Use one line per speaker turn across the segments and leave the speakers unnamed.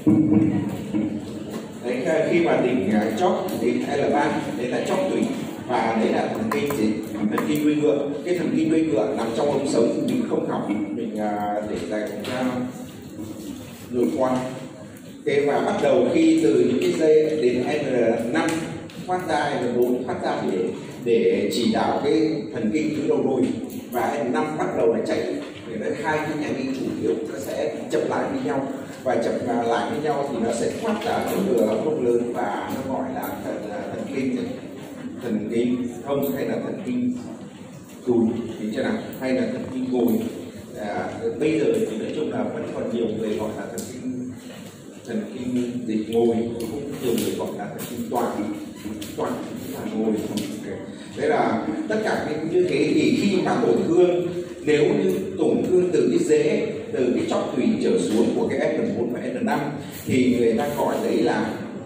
Đấy, khi mà đỉnh chóp đỉnh L3 đấy là chóp tủy, và đấy là thần kinh gì? Thần kinh đuôi ngựa. Cái thần kinh đuôi ngựa nằm trong ống sống thì mình không học, mình để dành ra nội khoa. Thế và bắt đầu khi từ những cái dây đến N5 thoát ra, N4 thoát ra để chỉ đạo cái thần kinh tứ đầu đuôi, và N5 bắt đầu là chạy. Thì đấy, hai cái nhà kinh chủ yếu nó sẽ chậm lại với nhau, và chậm lại với nhau thì nó sẽ thoát ra cái lửa không lớn, và nó gọi là thần kinh thông hay là thần kinh đùi, thì chưa nào, hay là thần kinh gồi. Bây giờ thì nói chung là vẫn còn nhiều người gọi là thần kinh dịch ngồi, cũng nhiều người gọi là thần kinh toàn là ngồi. Thế là tất cả như thế thì khi mà tổn thương, nếu như tổn thương từ cái rễ, từ cái chóp tủy trở xuống của cái N4 và N5 thì người ta gọi đấy là,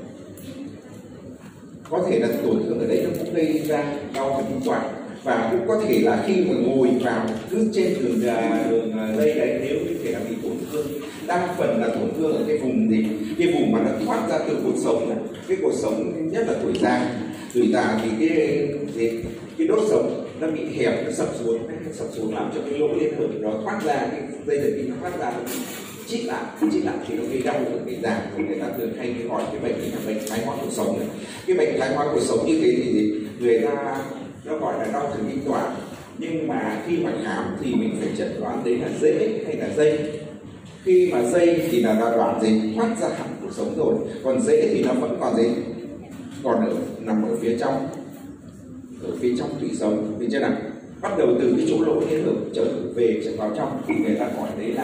có thể là tổn thương ở đấy nó cũng gây ra đau thần kinh toàn, và cũng có thể là khi mà ngồi vào cứ trên đường dây đấy, nếu như thể là bị tổn thương, đa phần là tổn thương ở cái vùng gì, cái vùng mà nó thoát ra từ cột sống này. Cái cột sống nhất là tuổi già thì cái đốt sống nó bị hẹp, nó sập xuống làm cho cái lỗ liên hở nó thoát ra, cái dây thần kinh nó thoát ra, nó chít lại thì nó gây đau ở cái già. Người ta thường hay gọi cái bệnh này là bệnh thoái hóa cột sống này. Cái bệnh thoái hóa cột sống như thế thì người ta nó gọi là đau thần kinh toàn, nhưng mà khi mà khám thì mình phải chẩn đoán đấy là rễ hay là dây. Khi mà dây thì là đoạn gì thoát ra hẳn cột sống rồi, còn rễ thì nó vẫn còn gì, còn nằm ở phía trong tủy sống, thì chưa nào, bắt đầu từ cái chỗ lỗ liên hở trở vào trong thì người ta gọi đấy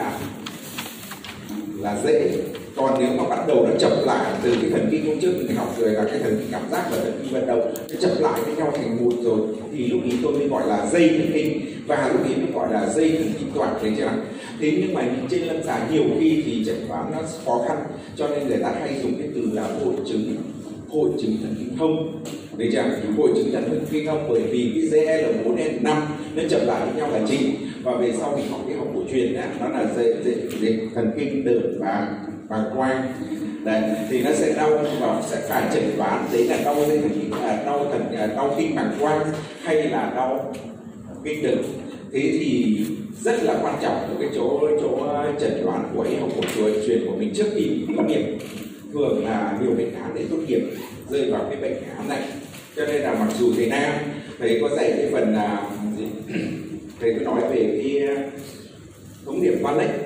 là rễ. Còn nếu mà bắt đầu nó chậm lại từ cái thần kinh hôm trước mình học rồi là cái thần kinh cảm giác và thần kinh vận động, nó chậm lại với nhau thành một rồi, thì lúc ý tôi mới gọi là dây thần kinh, và lúc ý mới gọi là dây thần kinh toàn, thấy chưa nào? Thế nhưng mà trên lâm sàng nhiều khi thì chẩn đoán nó khó khăn, cho nên người ta hay dùng cái từ là hội chứng thần kinh thông. Đấy chưa? Hội chứng thần kinh thông, bởi vì cái dây L4 N5 nó chậm lại với nhau là chính, và về sau mình học cái học cổ truyền đó, nó là dây thần kinh đờn và quang. Đấy, thì nó sẽ đau và sẽ phải chẩn đoán đấy là đau dây thần kinh, đau kinh bàng quang hay là đau kinh đờn. Thế thì rất là quan trọng ở cái chỗ chẩn đoán của y học cổ truyền của mình trước khi tốt nghiệp. Thường là nhiều bệnh án để tốt nghiệp rơi vào cái bệnh án này, cho nên là mặc dù thầy Nam thầy có dạy cái phần là thầy có nói về cái thống điểm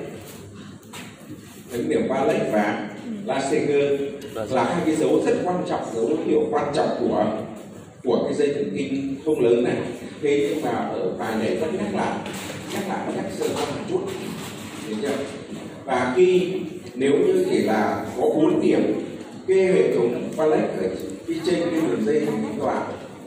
Valek và Laseger là hai cái dấu rất quan trọng, dấu hiệu quan trọng của cái dây thần kinh không lớn này. Thế nhưng mà ở bài này vẫn nhắc sơ qua một chút, được chưa? Và nếu như chỉ là có 4 điểm cái hệ thống Valek ở trên cái đường dây thần kinh toàn,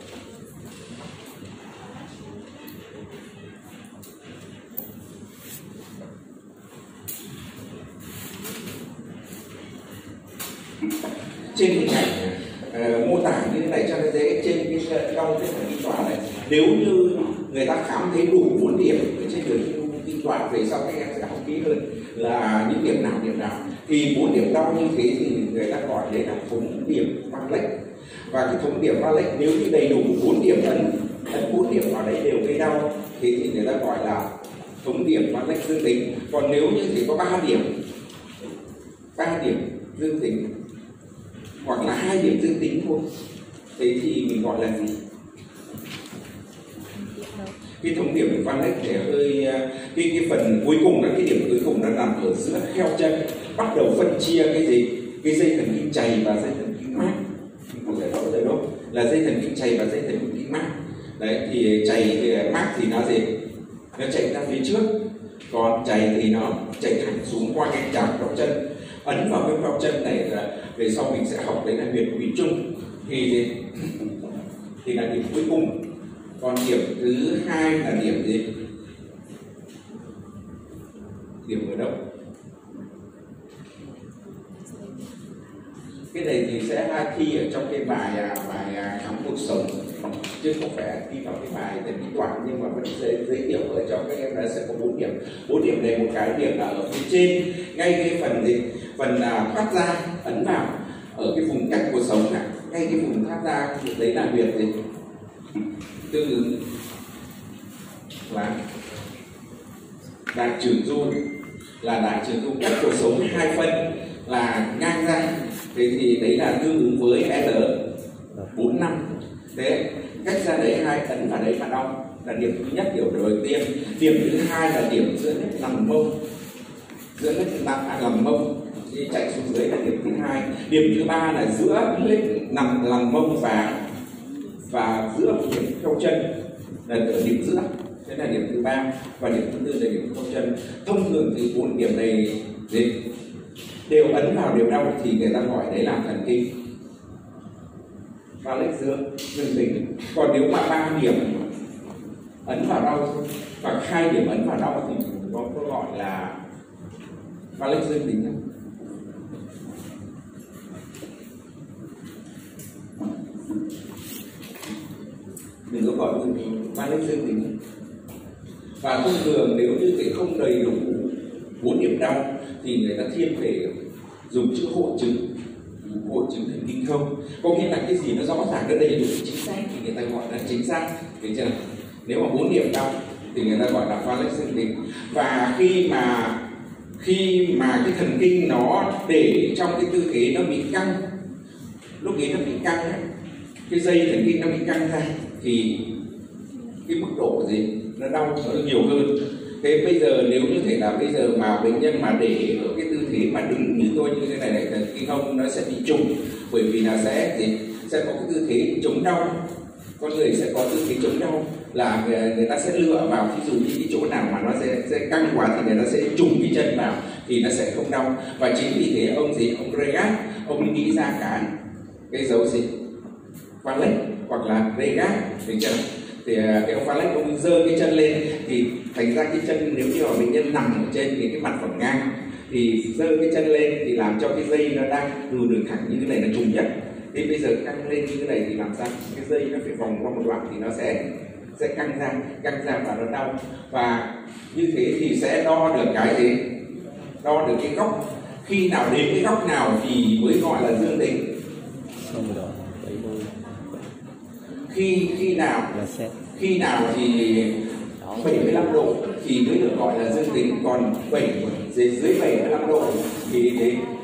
trên hình ảnh mô tả như thế này cho nó dễ. Trên cái đau cái thần kinh toàn này, nếu như người ta khám thấy đủ 4 điểm ở trên đường kinh toàn, về sau các em sẽ học kỹ hơn là những điểm nào thì 4 điểm đau như thế thì người ta gọi đấy là thống điểm Valek. Và cái thống điểm Valek nếu như đầy đủ 4 điểm ấn 4 điểm vào đấy đều gây đau, thì người ta gọi là thống điểm Valek dương tính. Còn nếu như chỉ có 3 điểm dương tính hoặc là 2 điểm dương tính thôi, thế thì mình gọi là gì? Cái thống điểm Valek thì hơi cái phần cuối cùng, là cái điểm cuối cùng nó nằm ở giữa kheo chân, bắt đầu phân chia cái gì, cái dây thần kinh chày và dây thần kinh mát. Mình có giải rõ rồi đúng, là dây thần kinh chày và dây thần kinh mát. Đấy, thì chày mát thì nó gì, nó chạy ra phía trước, còn chày thì nó chạy thẳng xuống qua cái chạm góc chân, ấn vào cái góc chân này. Là về sau mình sẽ học đấy là huyệt vị trung, thì là điểm cuối cùng. Còn điểm thứ hai là điểm gì? Điểm ở đâu? Cái này thì sẽ thi ở trong cái bài khám cuộc sống, chứ không phải thi vào cái bài thần kinh toàn, nhưng mà vẫn giới thiệu ở trong các em là sẽ có 4 điểm. 4 điểm này, một cái điểm là ở phía trên, ngay cái phần thoát ra ấn vào ở cái vùng cạnh cuộc sống này, ngay cái vùng thoát ra đấy là huyệt gì tương ứng là đại trưởng du, là đại trưởng du cách cuộc sống 2 phân là ngang ra, thế thì đấy là tương ứng với L45. Thế cách ra đấy 2 ấn vào đấy mà đau là điểm thứ nhất, điểm đầu tiên. Điểm thứ hai là điểm giữa nách nằm mông, giữa nách nằm mông đi chạy xuống dưới là điểm thứ hai. Điểm thứ ba là giữa nằm mông và giữa điểm khâu chân là ở điểm giữa, thế là điểm thứ ba. Và điểm thứ tư là điểm khâu chân. Thông thường thì 4 điểm này đều ấn vào đều đau thì người ta gọi đấy là thần kinh phalanx dương tính. Còn nếu mà 3 điểm ấn vào đau hoặc 2 điểm ấn vào đau thì có gọi là phalanx dương tính. Đừng có gọi phalanx dương tính. Và thông thường nếu như thể không đầy đủ 4 điểm đau thì người ta thiên về dùng chữ hội chứng thần kinh không, có nghĩa là cái gì nó rõ ràng nó đầy đủ chính xác thì người ta gọi là chính xác, thấy chưa? Nếu mà 4 điểm đau thì người ta gọi là phalanx dương tính. Và khi mà cái thần kinh nó để trong cái tư thế nó bị căng, lúc ấy nó bị căng, cái dây thần kinh nó bị căng ra thì cái mức độ gì nó đau nó nhiều hơn. Thế bây giờ nếu như thể là bây giờ mà bệnh nhân mà để ở cái tư thế mà đứng như tôi như thế này thần kinh hông nó sẽ bị trùng, bởi vì là sẽ có cái tư thế chống đau, con người sẽ có tư thế chống đau là người ta sẽ lựa vào, ví dụ như cái chỗ nào mà nó sẽ căng quá thì người ta sẽ trùng cái chân vào thì nó sẽ không đau. Và chính vì thế ông Regat ông nghĩ ra cái dấu gì phalanx hoặc là Regat, thấy chưa? Thì cái ông phalanx ông giơ cái chân lên thì thành ra cái chân, nếu như mà bệnh nhân nằm ở trên cái mặt phẳng ngang thì giơ cái chân lên thì làm cho cái dây nó đang từ đường thẳng như thế này là trùng nhất. Thế bây giờ căng lên như thế này thì làm sao cái dây nó phải vòng qua một đoạn thì nó sẽ căng ra và nó đau. Và như thế thì sẽ đo được cái gì? Đo được cái góc. Khi nào đến cái góc nào thì mới gọi là dương tính? Khi nào thì 75 độ thì mới được gọi là dương tính, còn dưới 75 độ thì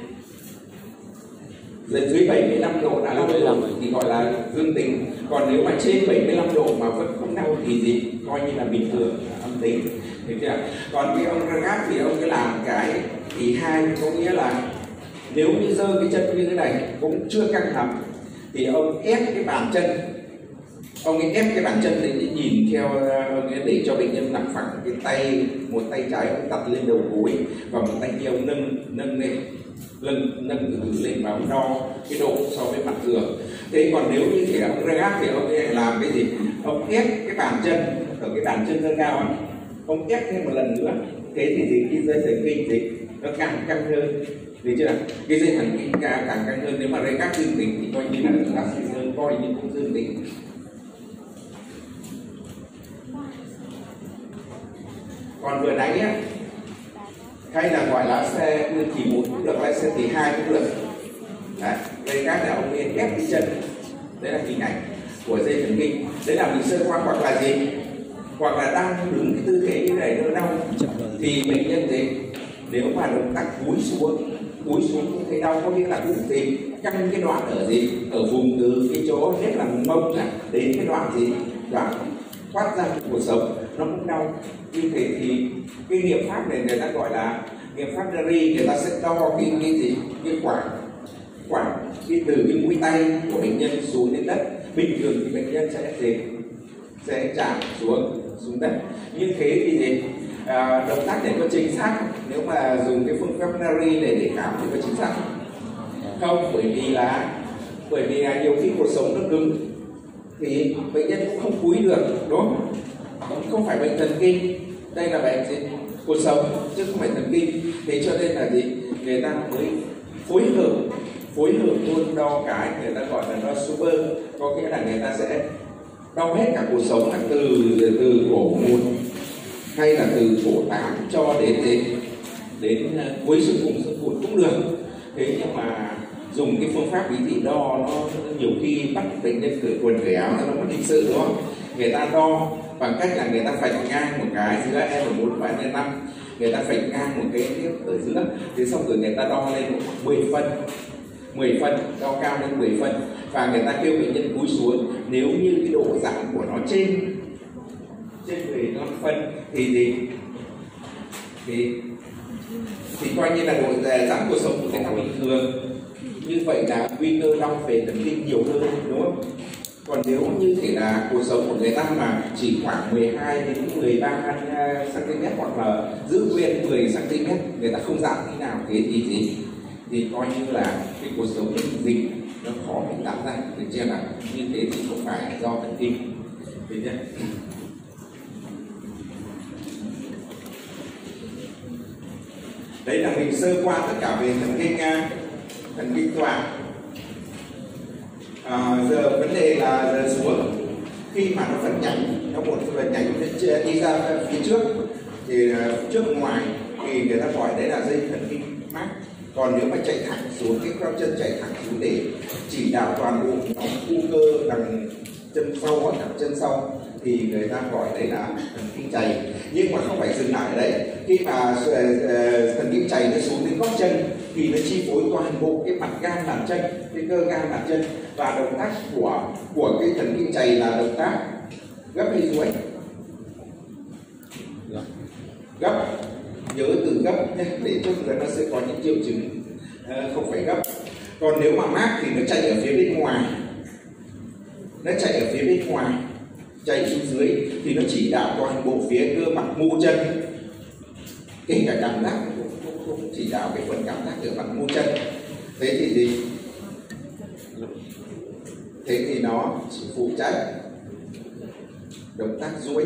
dưới 75 độ đã là thì gọi là dương tính. Còn nếu mà trên 75 độ mà vẫn không đau thì gì? Coi như là bình thường, âm tính. Được chưa? Còn cái ông Regat thì ông cứ làm cái ý hai, có nghĩa là nếu như giơ cái chân như thế này cũng chưa căng thẳng thì ông ép cái bàn chân, ông ấy ép cái bàn chân để nhìn theo, để cho bệnh nhân nằm phẳng, cái tay, một tay trái ông đặt lên đầu gối và một tay kia ông nâng từ từ lên và ông đo cái độ so với mặt thường. Thế còn nếu như thể ông Regat thì ông ấy làm cái gì? Ông ép cái bàn chân ở cái bàn chân nâng cao, ông ép thêm một lần nữa, thế thì gì? Cái dây thần kinh thì nó càng căng hơn, thấy chưa? Cái dây thần kinh càng căng hơn. Nếu mà Regat dương tính thì coi như là coi như không dương tính. Còn vừa nãy á, hay là gọi là xe thì 1 cũng được, hay xe thì 2 cũng được. Đấy, Regat là ông ấy ép cái chân, đấy là hình ảnh của dây thần kinh. Đấy là mình sơ qua, hoặc là gì? Hoặc là đang đứng cái tư thế như này nó đau thì bệnh nhân gì? Nếu mà động tác cúi xuống cũng thấy đau, có nghĩa là cũng gì? Căng cái đoạn ở gì? Ở vùng từ cái chỗ nhất là mông này đến cái đoạn gì? Đoạn thoát ra cuộc sống nó cũng đau. Như thế thì cái nghiệm pháp này người ta gọi là nghiệm pháp Darry, người ta sẽ đo cái gì? Cái khoảng cái từ cái mũi tay của bệnh nhân xuống đến đất. Bình thường thì bệnh nhân sẽ chạm xuống đất. Như thế thì gì? Động tác để có chính xác, nếu mà dùng cái phương pháp Darry để cảm thì có chính xác không? Bởi vì là nhiều khi cuộc sống nó cứng thì bệnh nhân cũng không cúi được, đúng không? Không phải bệnh thần kinh, đây là bệnh gì? Cuộc sống chứ không phải thần kinh. Thế cho nên là gì? Người ta mới phối hợp luôn đo cái người ta gọi là đo super, có nghĩa là người ta sẽ đo hết cả cuộc sống, là từ cổ 1 hay là từ cổ 8 cho đến cuối xương phùng xương cụt cũng được. Thế nhưng mà dùng cái phương pháp bí tỉ đo nó nhiều khi bắt bệnh nhân cởi quần cởi áo nó mất lịch sự, đúng không? Người ta đo bằng cách là người ta phạch ngang một cái giữa N4 và N5, người ta phạch ngang một cái tiếp ở giữa, thế xong rồi người ta đo lên 10 phân, đo cao lên 10 phân, và người ta kêu bệnh nhân cúi xuống. Nếu như cái độ giãn của nó trên 15 phân thì coi như là độ giãn cuộc sống của người ta bình thường. Như vậy là nguy cơ đau về thần kinh nhiều hơn, đúng không? Còn nếu như thể là cuộc sống của người ta mà chỉ khoảng 12 đến 13 cm hoặc là giữ nguyên 10 cm, người ta không giảm thế nào, thế thì coi như là cái cuộc sống dịch nó khó bị tạo ra. Được chưa nào? Như thế thì không phải do thần kinh. Được chưa? Đấy là mình sơ qua tất cả về thần kinh toàn. Giờ vấn đề là giờ xuống, khi mà nó vẫn nhảy, nó một phần nhảy đi ra phía trước thì trước ngoài thì người ta gọi đấy là dây thần kinh mát. Còn nếu mà chạy thẳng xuống, cái cao chân chạy thẳng xuống để chỉ đạo toàn bộ nhóm khu cơ đằng chân sau hoặc đằng chân sau thì người ta gọi đấy là thần kinh chày. Nhưng mà không phải dừng lại ở đấy. Khi mà thần kinh chày nó xuống đến gót chân thì nó chi phối toàn bộ cái mặt gan bàn chân, cái cơ gan bàn chân, và động tác của cái thần kinh chày là động tác gấp hay duỗi? Gấp. Nhớ từ gấp nhé, để chút nữa nó sẽ có những triệu chứng không phải gấp. Còn nếu mà mát thì nó chạy ở phía bên ngoài, chạy xuống dưới thì nó chỉ đạo toàn bộ phía cơ mặt mu chân, kể cả cảm giác cũng chỉ đạo cái phần cảm giác ở mặt mu chân. Thế thì gì? Thế thì nó chỉ phụ trách động tác duỗi.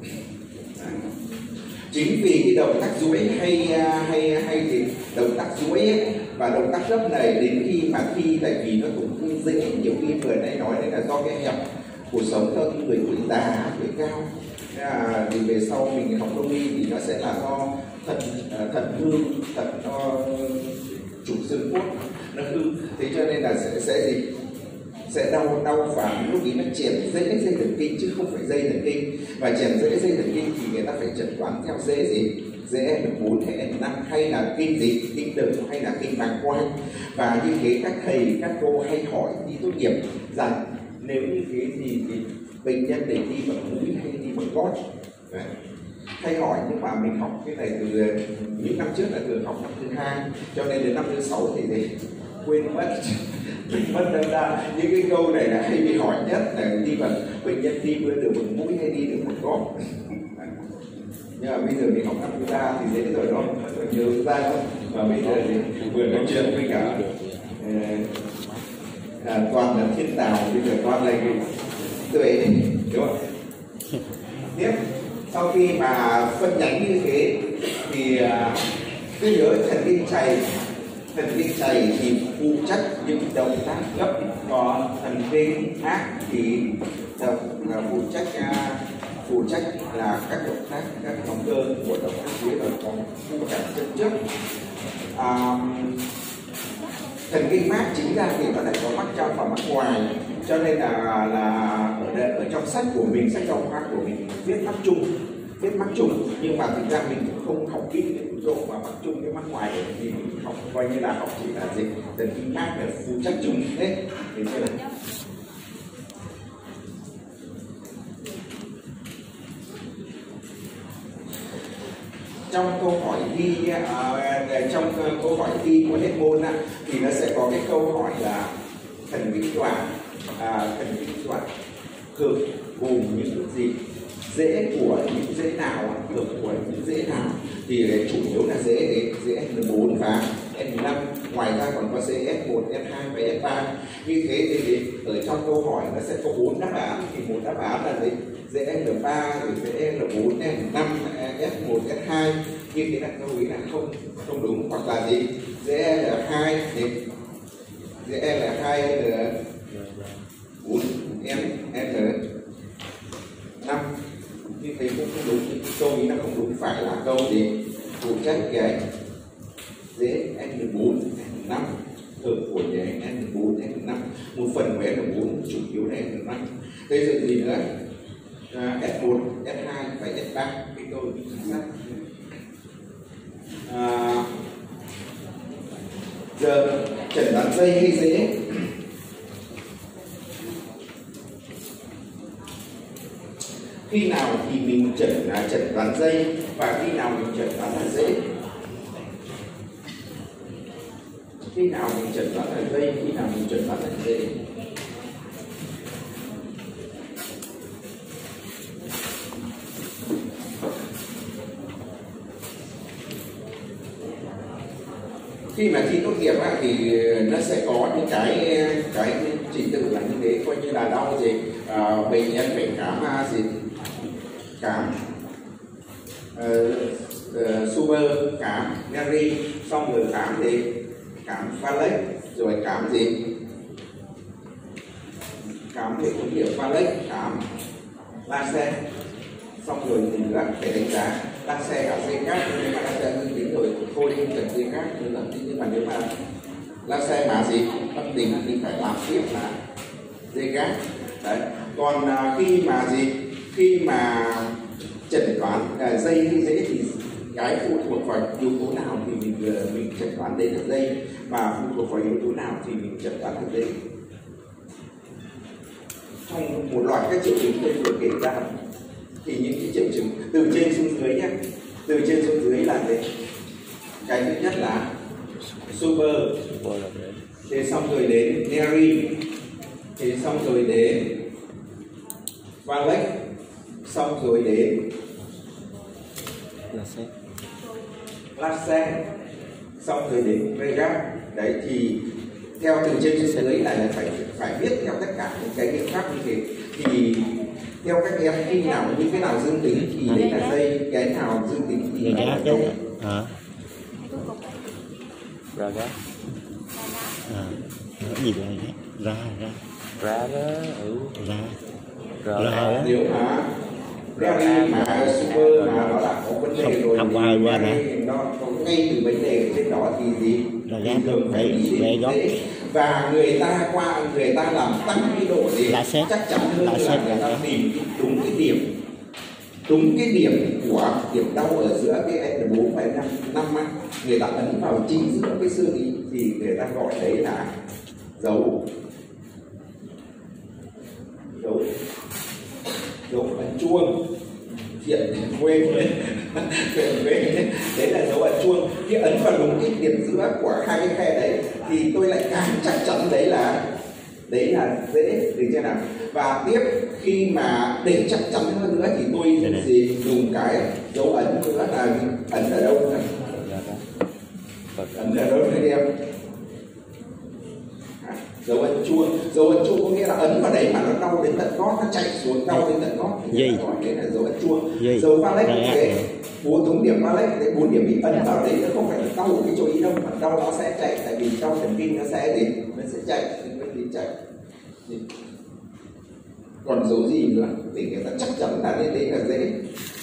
Chính vì cái động tác duỗi hay thì động tác duỗi và động tác gấp này đến khi mà tại vì nó tổn thương dễ, nhiều khi vừa nãy nói đấy là do cái hẹp cuộc sống theo người tuổi già, tuổi cao. Thì về sau mình học đông y thì nó sẽ là do thận hư, thận do trục xương cốt nó hư. Thế cho nên là sẽ gì? Sẽ đau và lúc ý nó chèn dễ dây thần kinh chứ không phải dây thần kinh. Và chèn dễ dây thần kinh thì người ta phải chẩn đoán theo dễ gì? Dễ N4 hay N5 hay là kinh gì? Kinh đực hay là kinh bàng quang. Và như thế các thầy, các cô hay hỏi đi tốt nghiệp rằng nếu như thế thì bệnh nhân để đi bằng mũi hay đi bằng gót. Đấy. Hay hỏi, nhưng mà mình học cái này từ những năm trước là từ học năm thứ 2 cho nên đến năm thứ 6 thì quên mất. Đâm ra những cái câu này là hay bị hỏi nhất là đi bằng bệnh nhân đi được bằng mũi hay đi được bằng gót. Nhưng mà bây giờ mình học năm thứ 3 thì dễ rồi đó, nhớ ra không? Và bây giờ thì vừa nói chuyện với cả toàn là thiên tào, bây giờ toàn là cái tuệ đấy, đúng không? Tiếp, sau khi mà phân nhánh như thế thì cứ nhớ thần kinh chày thì phụ trách những động tác gấp, còn thần kinh ác thì phụ trách là các động tác, các nhóm cơ của động tác dưới ở trong khu cẳng chân trước. Thần kinh mát chính ra thì nó lại có mắt trong và mắt ngoài, cho nên là ở trong sách của mình, sách giáo khoa của mình viết mắt chung, nhưng mà thực ra mình cũng không học kỹ cái độ mà mắt chung cái mắt ngoài để thì mình học coi như là học chỉ là gì thần kinh mát để phụ trách chung hết. Thì thế này. Trong câu hỏi thi của hết môn thì nó sẽ có cái câu hỏi là thần kinh đoạn cực gồm những gì, rễ của những rễ nào, cực của những rễ nào, thì chủ yếu là rễ N4 và N5, ngoài ra còn có rễ S1, S2 và S3. Như thế thì ở trong câu hỏi nó sẽ có 4 đáp án, thì một đáp án là gì? Rễ N3, rồi rễ N4, N5, S1, S2. Như thế là câu ý là không đúng, hoặc là gì? Rễ L2 thì rễ L2 L4 N5. Như thế cũng không đúng, câu ý là không đúng, phải là câu gì phụ trách cái dễ N4, 5, hợp của N4 N5, một phần của N4 chủ yếu là N5. Đây rồi gì nữa? S1, S2 và S3 cái tôi chính xác. Giờ chẩn đoán dây hay rễ? Khi nào thì mình chẩn đoán dây và khi nào mình chẩn đoán là rễ? Khi nào mình chẩn đoán là dây, khi nào mình chẩn đoán là rễ? Khi mà thi tốt nghiệp thì nó sẽ có những cái trình tự là như thế, coi như là đau gì bệnh nhân phải khám gì, khám Suber, khám Neri, xong rồi khám gì, khám Valec, rồi khám gì, khám hệ thống điểm Valec, khám laser, xong rồi thì nữa phải đánh giá laser cả dây cáp. Nếu mà laser dương tính rồi thôi không cần dây cáp nữa, nhưng mà nếu mà laser mà gì âm tính thì phải làm tiếp là dây cáp. Đấy. Còn khi mà chẩn đoán dây hay rễ thì cái phụ thuộc vào yếu tố nào thì mình chẩn đoán đấy là dây, và phụ thuộc vào yếu tố nào thì mình chẩn đoán là rễ. Trong một loạt các triệu chứng tôi vừa kể ra thì những cái triệu chứng từ trên xuống dưới nhé, từ trên xuống dưới là cái thứ nhất là Suber, thế xong rồi đến Neri, thế xong rồi đến Valec, xong rồi đến laser, xong rồi đến Vega. Đấy thì theo từ trên xuống dưới là phải biết theo tất cả những cái biện pháp như thế. Thì theo các em khi nào những cái nào dương tính thì đấy là dây, cái nào dương tính thì là rễ.
Ra đó. Cái gì vậy? Ra đó. Ra.
Nếu mà Super mà nó là có vấn đề rồi thì nó có ngay từ vấn đề trên đó thì gì thì thường phải đi đến dễ. Và người ta làm tăng cái độ để chắc chắn hơn là người ta tìm đúng cái điểm của điểm đau ở giữa cái N4 và N5 á, người ta ấn vào chính giữa cái xương ý, thì người ta gọi đấy là dấu ấn chuông. Hiện quên đấy là dấu ấn chuông. Khi ấn vào đúng cái điểm giữa của hai cái khe đấy thì tôi lại càng chắc chắn đấy là dễ, được chưa nào? Và tiếp khi mà để chắc chắn hơn nữa thì tôi dùng cái dấu ấn nữa là ấn ở đâu nữa? Ấn ở đâu đấy em? Dấu ấn chuông có nghĩa là ấn vào đấy mà nó đau đến tận gót, nó chạy xuống đau đến tận gót thì gọi đấy là dấu ấn chuông. Dấu Valec thế, 4 thống điểm Valec đấy, 4 điểm bị ấn vào đấy nó không phải là đau ở cái chỗ ý đâu, mà đau nó sẽ chạy, tại vì đau thần kinh nó sẽ chạy, nó sẽ chạy. Còn dấu gì nữa để người ta chắc chắn là đấy là dễ.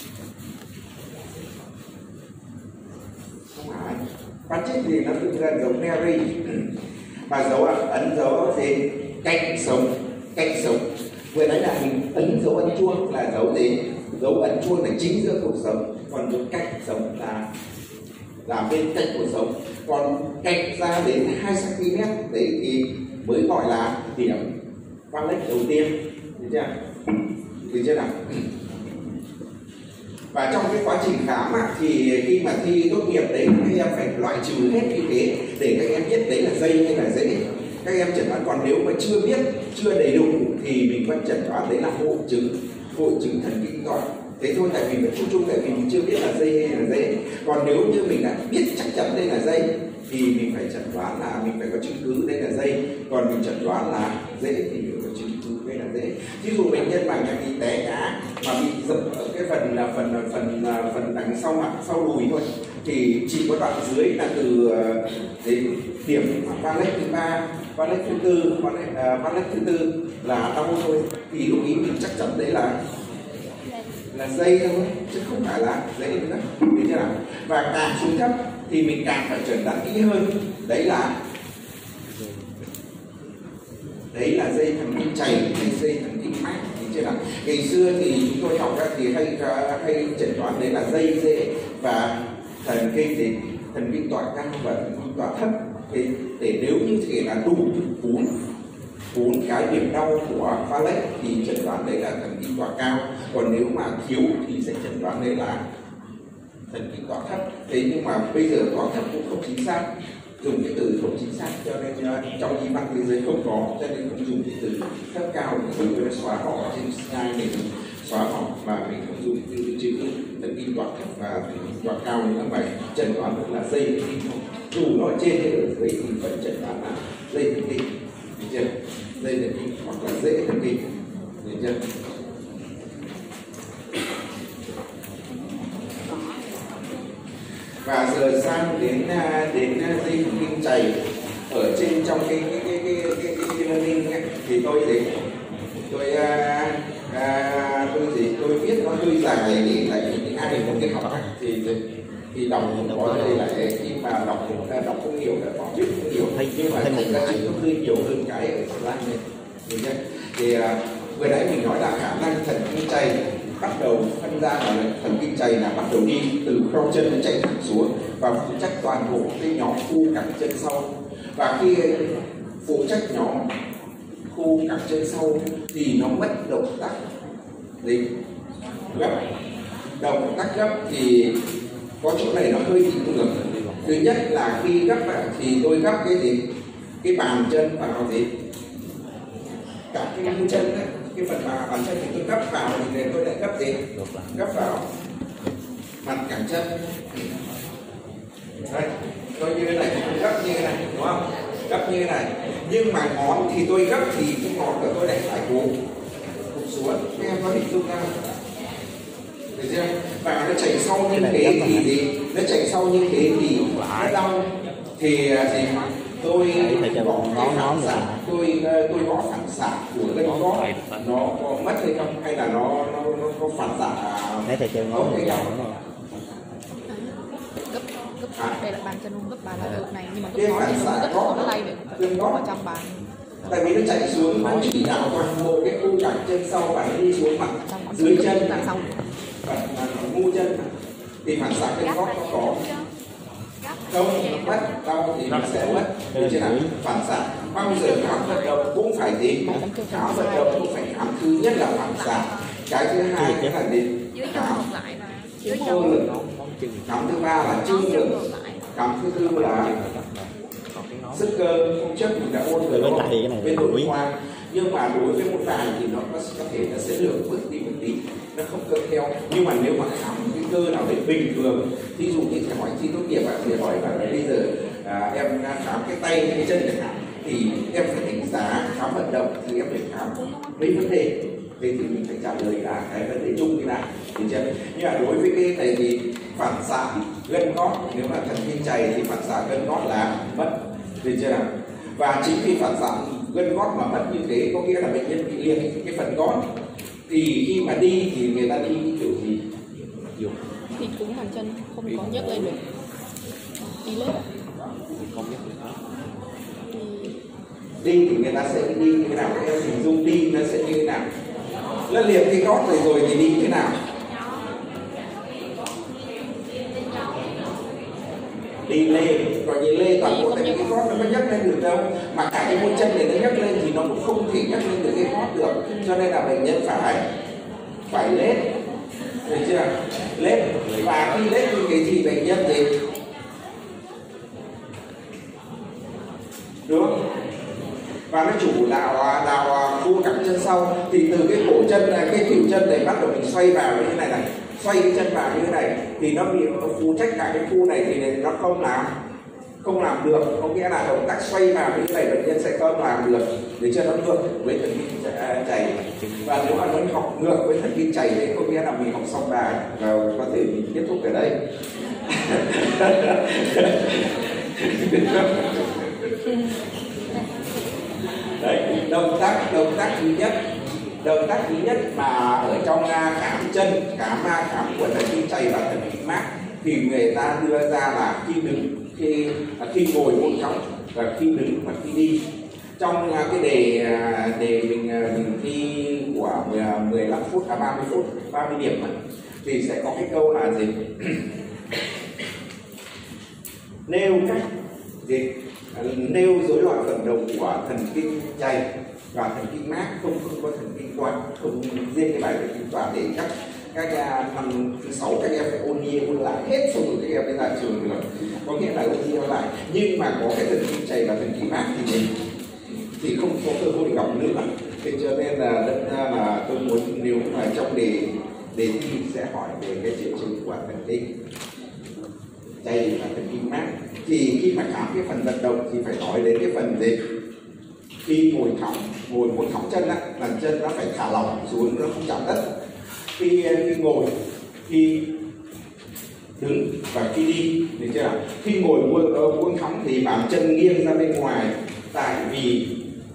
Không phải phát chết thì nó tự gần giống Neri. Và dấu ấn dấu gì? Cạnh sống. Vừa nãy là mình ấn dấu ấn chuông là dấu gì? Dấu ấn chuông là chính giữa cuộc sống, còn dấu cạnh sống là bên cạnh cuộc sống. Còn cạnh ra đến 2 cm đấy thì mới gọi là điểm Valec đầu tiên, được chưa nào? Và trong cái quá trình khám thì khi mà thi tốt nghiệp đấy các em phải loại trừ hết như thế để các em biết đấy là dây hay là rễ. Các em chẩn đoán, còn nếu mà chưa biết, chưa đầy đủ thì mình vẫn chẩn đoán đấy là hội chứng thần kinh toàn. Thế thôi, tại vì mình chung tại vì mình chưa biết là dây hay là rễ. Còn nếu như mình đã biết chắc chắn đây là dây thì mình phải chẩn đoán là mình phải có chứng cứ đây là dây, còn mình chẩn đoán là rễ thì mình có chứng cứ đây là rễ. Ví dụ bệnh nhân mà bị té ngã mà bị dập ở cái phần đằng sau mặt, sau đùi thôi, thì chỉ có đoạn dưới là từ đến điểm Valec thứ 3, Valec thứ 4, Valec thứ 4 là đau thôi, thì lúc ý mình chắc chắn đấy là dây thôi, chứ không phải là dây nữa, biết chưa nào? Và càng xuống thấp thì mình càng phải chẩn đoán kỹ hơn, đấy là Đấy là dây thần kinh chày hay dây thần kinh mạch. Chưa nào? Ngày xưa thì chúng tôi học ra thì hay chẩn đoán đấy là dây rễ và thần kinh tọa cao và thần kinh tọa thấp. Thì để nếu như thể là đủ 4 cái điểm đau của pha lách thì chẩn đoán đấy là thần kinh tọa cao, còn nếu mà thiếu thì sẽ chẩn đoán đấy là thần kinh tọa thấp. Thế nhưng mà bây giờ tọa thấp cũng không chính xác, dùng cái từ không chính xác, cho nên trong y văn thế giới không có, cho nên không dùng cái từ thấp cao để tôi xóa bỏ trên slide này, xóa bỏ mà mình không dùng từ chữ thần kinh tọa thấp và thần kinh tọa cao nữa, mà chẩn đoán được là dây thần kinh thôi. Dù nó ở trên hay ở dưới thì vẫn chẩn đoán là dây thần kinh, được chưa? Dây thần kinh hoặc là rễ thần kinh, được chưa? Và giờ sang đến dây thần kinh chày ở trên trong cái learning ấy, thì tôi viết nó hơi dài để tại vì ai có cái học thì đọc có đây lại khi mà đọc không hiểu là bỏ viết không hiểu, nhưng mà thấy giá trị nó hơi nhiều hơn cái ở slide này, được chưa? Thì vừa nãy mình nói là khả năng thần kinh chày bắt đầu phân ra là thần kinh chày là bắt đầu đi từ khâu chân nó chạy thẳng xuống và phụ trách toàn bộ cái nhóm khu cẳng chân sau. Và khi phụ trách nhóm khu cẳng chân sau thì nó mất động tác gấp. Động tác gấp thì có chỗ này nó hơi bị ngược. Thứ nhất là khi gấp thì tôi gấp cái gì? Cái bàn chân vào gì? Cả cái chân đấy, cái phần bàn chân thì tôi gấp vào thì tôi lại gấp gì? Gấp vào mặt cẳng chân. Đây, tôi như thế này thì tôi gấp như thế này, đúng không? Gấp như thế này. Nhưng mà ngón thì tôi gấp thì cái ngón của tôi lại phải cụp xuống. Các em có hình dung ra không? Được chưa? Và nó chạy sau như thế thì gì? Nó chạy sau như thế thì nó đau. Thì gì mà tôi có cái phản xạ, tôi có phản xạ của gân gót, nó có mất hay không, hay là nó có phản xạ tốt hay không?
Đây là bàn chân gấp bàn là được này, nhưng mà gấp ngón thì nó lay về vào trong bàn.
Tại vì nó chạy xuống, nó chỉ đạo toàn bộ cái khu cẳng chân sau và nó đi xuống mặt dưới chân, ngu chân thì phản xạ gân gót nó có không, nó mất đau thì nó sẽ mất. Như thế nào? Phản xạ bao giờ khám vận động cũng phải gì? Khám vận động cũng phải khám thứ nhất là phản xạ, cái thứ hai cái là gì? Khám cơ lực, khám thứ ba là chương lực, khám thứ tư là sức cơ. Hôm trước mình đã ôn rồi bên nội khoa, nhưng mà đối với một vài thì nó có thể nó sẽ lược bước đi một tí, nó không cơ theo. Nhưng mà nếu mà khám cái cơ nào đấy bình thường, ví dụ như hỏi thi tốt nghiệp thì hỏi là bây giờ em khám cái tay cái chân chẳng hạn, thì em phải đánh giá khám vận động thì em phải khám mấy vấn đề. Thế thì mình phải trả lời là cái vấn đề chung như nào, nhưng mà đối với cái này thì phản xạ gân gót, nếu mà thần kinh chày thì phản xạ gân gót là mất, được chưa nào? Và chính vì phản xạ gân gót mà mất như thế có nghĩa là bệnh nhân bị liệt cái phần gót, thì khi mà đi thì người ta đi kiểu gì?
Thì cứng bàn chân không có nhấc lên được, đi lết
không nhấc được.
Đi thì người ta sẽ đi như thế nào? Em hình dung đi nó sẽ như thế nào? Nó liệt cái gót này rồi thì đi thế nào? Đi lên, còn như lê toàn bộ tại vì cái gót nó có nhấc lên được đâu, mà cả cái mũi chân này nó nhấc lên thì nó cũng không thể nhấc lên được cái gót được, cho nên là bệnh nhân phải lết, được chưa? Lết, và khi lết như thế thì bệnh nhân gì? Đúng không? Và nó chủ đạo khu cẳng chân sau, thì từ cái cổ chân này, cái khuỷu chân này bắt đầu mình xoay vào như thế này, xoay cái chân vào như thế này thì nó bị phụ trách cả cái khu này thì nó không làm được, có nghĩa là động tác xoay vào như thế này bệnh nhân sẽ không làm được, để cho nó ngược với thần kinh chày. Và nếu mà nó học ngược với thần kinh chày thì có nghĩa là mình học xong bài và có thể mình kết thúc ở đây. Đấy, động tác thứ nhất mà ở trong khám chân, khám của thần kinh chày và thần kinh mát thì người ta đưa ra là khi ngồi một và khi đứng và khi đi. Trong cái đề mình thi của 15 phút 30 phút 30 điểm thì sẽ có cái câu là gì? nêu cách gì? Nêu rối loạn vận động của thần kinh chày và thần kinh mát, không có thần kinh toán, không riêng cái bài thần kinh toán để các năm thứ 6 các em phải ôn lại hết, xong rồi các em mới ra trường được, có nghĩa là ôn lại, nhưng mà có cái thần kinh chày và thần kinh mát thì mình thì không có cơ hội gặp nữa. Thế cho nên là đâm ra là tôi muốn nếu mà trong đề thi sẽ hỏi về cái triệu chứng của thần kinh chày và thần kinh mát, thì khi mà khám cái phần vận động thì phải nói đến cái phần gì? Khi ngồi muốn thõng chân á, là chân nó phải thả lỏng xuống, nó không chạm đất. Khi ngồi, khi đứng và khi đi, được chưa? Khi ngồi buông thõng thì bàn chân nghiêng ra bên ngoài, tại vì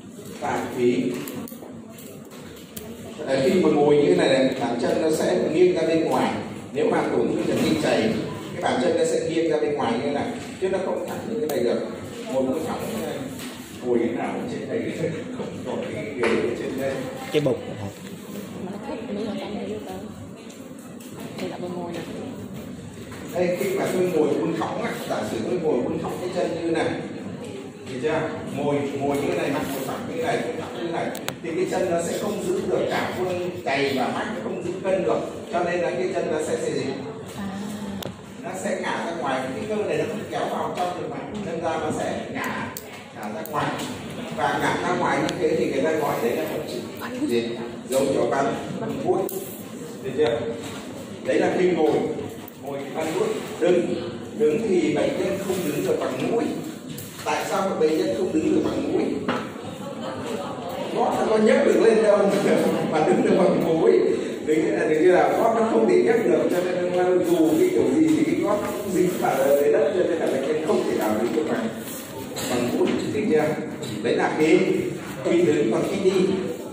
khi mà ngồi như thế này bàn chân nó sẽ nghiêng ra bên ngoài. Nếu mà tổn thương thần kinh chày, cái bàn chân nó sẽ nghiêng ra bên ngoài như thế này, chứ nó không thẳng như thế này được. Ngồi buông thõng như thế này, ngồi thế nào trên đây không có cái ghế trên đây,
cái bục
mà nó thích mấy người ta như thế. Đây là ngồi này.
Đây khi mà tôi ngồi buông thõng á, giả sử tôi ngồi buông thõng cái chân như này, được chưa? Ngồi như thế này, mặt ngồi thẳng như thế này, thẳng như thế này, thì cái chân nó sẽ không giữ được cả phương chày và mắt, nó không giữ cân được, cho nên là cái chân nó sẽ gì? Nó sẽ ngả ra ngoài, cái cơ này nó không kéo vào trong được mà, nên ra nó sẽ ngả ra ngoài, và ngả ra ngoài như thế thì người ta gọi đấy là một chữ gì? Dấu cho bắn vuốt, được chưa? Đấy là khi ngồi bắn vuốt. Đứng thì bệnh nhân không đứng được bằng mũi. Tại sao mà bệnh nhân không đứng được bằng mũi? Gót nó có nhấc được lên đâu mà đứng được bằng mũi. Đấy là gót nó không thể nhấc được, cho nên là dù cái kiểu gì thì cái gót nó cũng dính vào dưới đất, cho nên là bệnh nhân không thể nào đứng được bằng mũi, được chưa? Đấy là khi đứng. Còn khi đi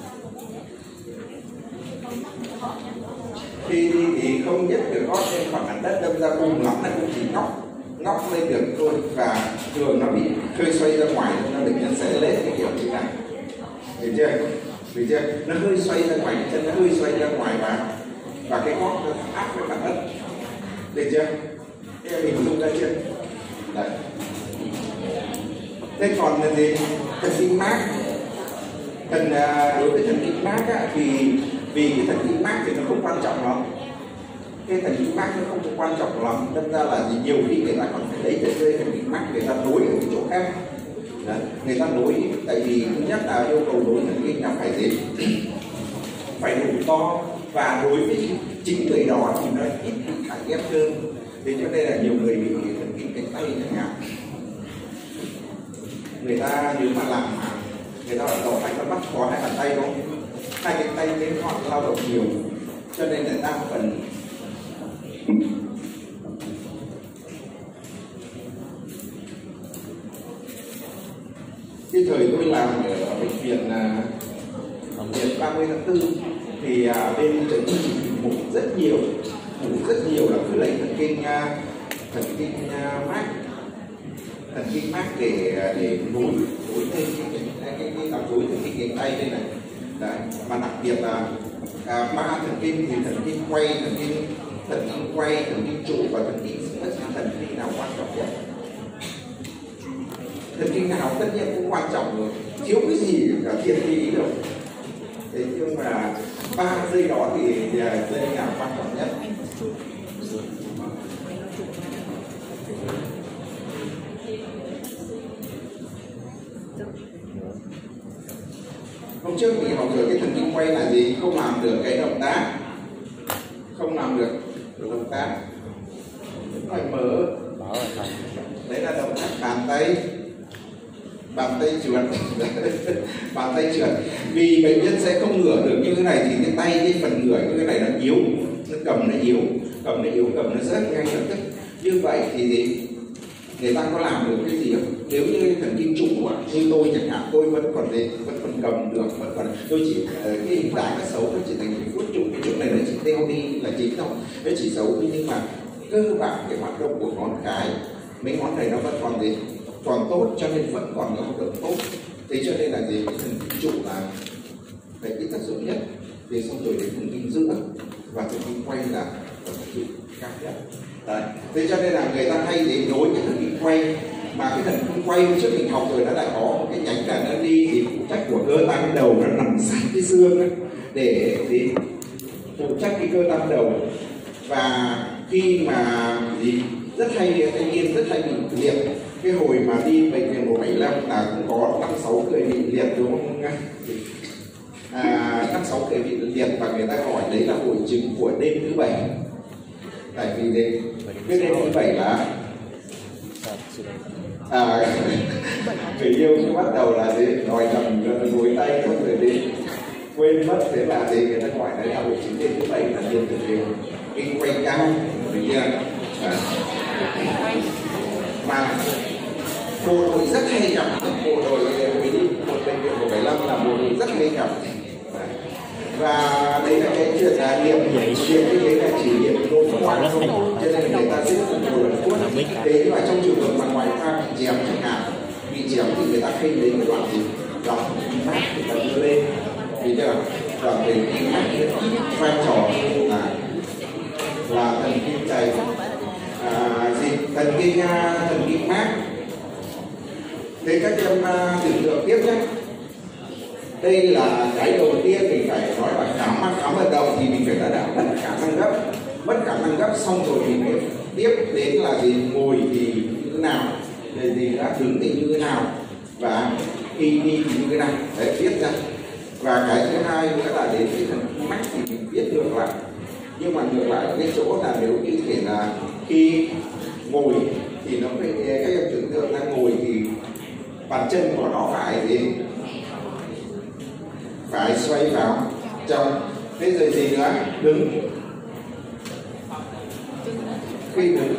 thì không nhấc được gót lên khỏi mặt đất, đâm ra cùng lắm là cũng chỉ ngóc lên được thôi, và thường nó bị hơi xoay ra ngoài, nó bệnh nhân sẽ lết cái kiểu như này, được chưa? Nó hơi xoay ra ngoài, chân nó hơi xoay ra ngoài và cái gót nó áp với mặt đất, được chưa? Thế mình dùng ra chưa? Đấy. Thế còn là gì? Thần kinh mát. Đối với thần kinh mát á, thì vì cái thần kinh mát thì nó không quan trọng lắm, cái thần kinh mát nó không quan trọng lắm, đâm ra là nhiều khi người ta còn phải lấy cái thần kinh mát người ta nối ở cái chỗ khác. Đấy, người ta nối, tại vì thứ nhất là yêu cầu nối thần kinh là phải gì? Phải đủ to, và đối với chính người đó thì nó ít bị thải ghép hơn. Thế cho nên là nhiều người bị thần kinh cánh tay chẳng hạn, người ta nếu mà làm người ta ở đầu tay nó bắt có hai bàn tay không? Hai cái tay đến họ lao động nhiều, cho nên là đa phần cái thời tôi làm ở bệnh viện 30 tháng 4 thì bên chấn ngủ rất nhiều là cứ lấy thần kinh mát để nối lên cái tạm nối thần kinh cánh tay đây này. Đấy, mà đặc biệt là ba thần kinh thì thần kinh quay, thần kinh trụ và thần kinh xương. Thần kinh nào quan trọng nhất? Thần kinh nào tất nhiên cũng quan trọng rồi, thiếu cái gì cả thiên lý đâu. Thế nhưng mà ba dây đó thì dây nào quan trọng nhất? Hôm trước mình học rồi, cái thần kinh quay là gì? Không làm được cái động tác, phải mở. Đấy là động tác bàn tay trượt. Vì bệnh nhân sẽ không ngửa được như thế này thì cái phần ngửa như thế này nó yếu, nó cầm nó rất nhanh lập tức. Như vậy thì gì? Người ta có làm được cái gì không? Nếu như thần kinh trụ như tôi chẳng hạn, tôi vẫn còn cầm được, tôi chỉ cái hình dáng nó xấu, nó chỉ thành cái phút trụ, cái chỗ này nó chỉ teo đi là chính thôi, nó chỉ xấu đi, nhưng mà cơ bản cái hoạt động của ngón cái, mấy ngón này nó vẫn còn gì? còn tốt cho nên vẫn còn có hoạt động tốt. Thế cho nên là gì, cái thần kinh trụ là cái tác dụng nhất. Thì xong rồi đến thần kinh giữa và thần kinh quay là thần kinh cao nhất. Đấy. Thế cho nên là người ta hay để nối cái thần kinh quay, mà cái thần kinh quay trước mình học rồi nó lại có một cái nhánh là nó đi thì phụ trách của cơ tam đầu, nó nằm sát cái xương ấy, để phụ trách cái cơ tam đầu. Và khi mà gì rất hay, thanh niên rất hay bị liệt. Cái hồi mà đi bệnh viện 175 là cũng có 5-6 người bị liệt, đúng không? 5-6 người bị liệt và người ta gọi đấy là hội chứng của đêm thứ 7. Tại vì cái đêm thứ 7 là người yêu cứ bắt đầu là gì đòi cầm gối tay không rồi đi quên mất, thế là thì người ta gọi đấy là hội chứng đêm thứ 7 là đêm thứ đều kinh quay cao, được chưa? Mà bộ đội rất hay gặp, bộ đội mình đi một bệnh viện 175 là bộ đội rất hay gặp. Và đấy là cái chuyện là điểm cái đấy là chỉ điểm nội khoa thôi, cho nên người ta sẽ không nhiều lần thuốc. Thế nhưng mà trong trường hợp mà ngoại khoa bị chém chẳng hạn, bị chém thì người ta hay lấy cái đoạn gì đoạn mát người ta đưa lên, vì chưa đoạn về kinh mát vai trò là thần kinh chày, thần kinh mát. Thế các em tưởng tượng tiếp nhé. Đây là cái đầu tiên mình phải nói là khám vận động thì mình phải đã mất khả năng gấp, xong rồi mình mới tiếp đến là gì, ngồi thì như thế nào, rồi thì đã đứng thì như thế nào, và khi đi thì như thế nào, đấy viết ra. Và cái thứ hai nữa là đến cái thần kinh mắt thì mình viết ngược lại. Nhưng mà ngược lại cái chỗ là nếu như thể là khi ngồi thì nó phải, các em tưởng tượng là ngồi thì bàn chân của nó phải gì, phải xoay vào trong. Thế rồi gì nữa, đứng, khi đứng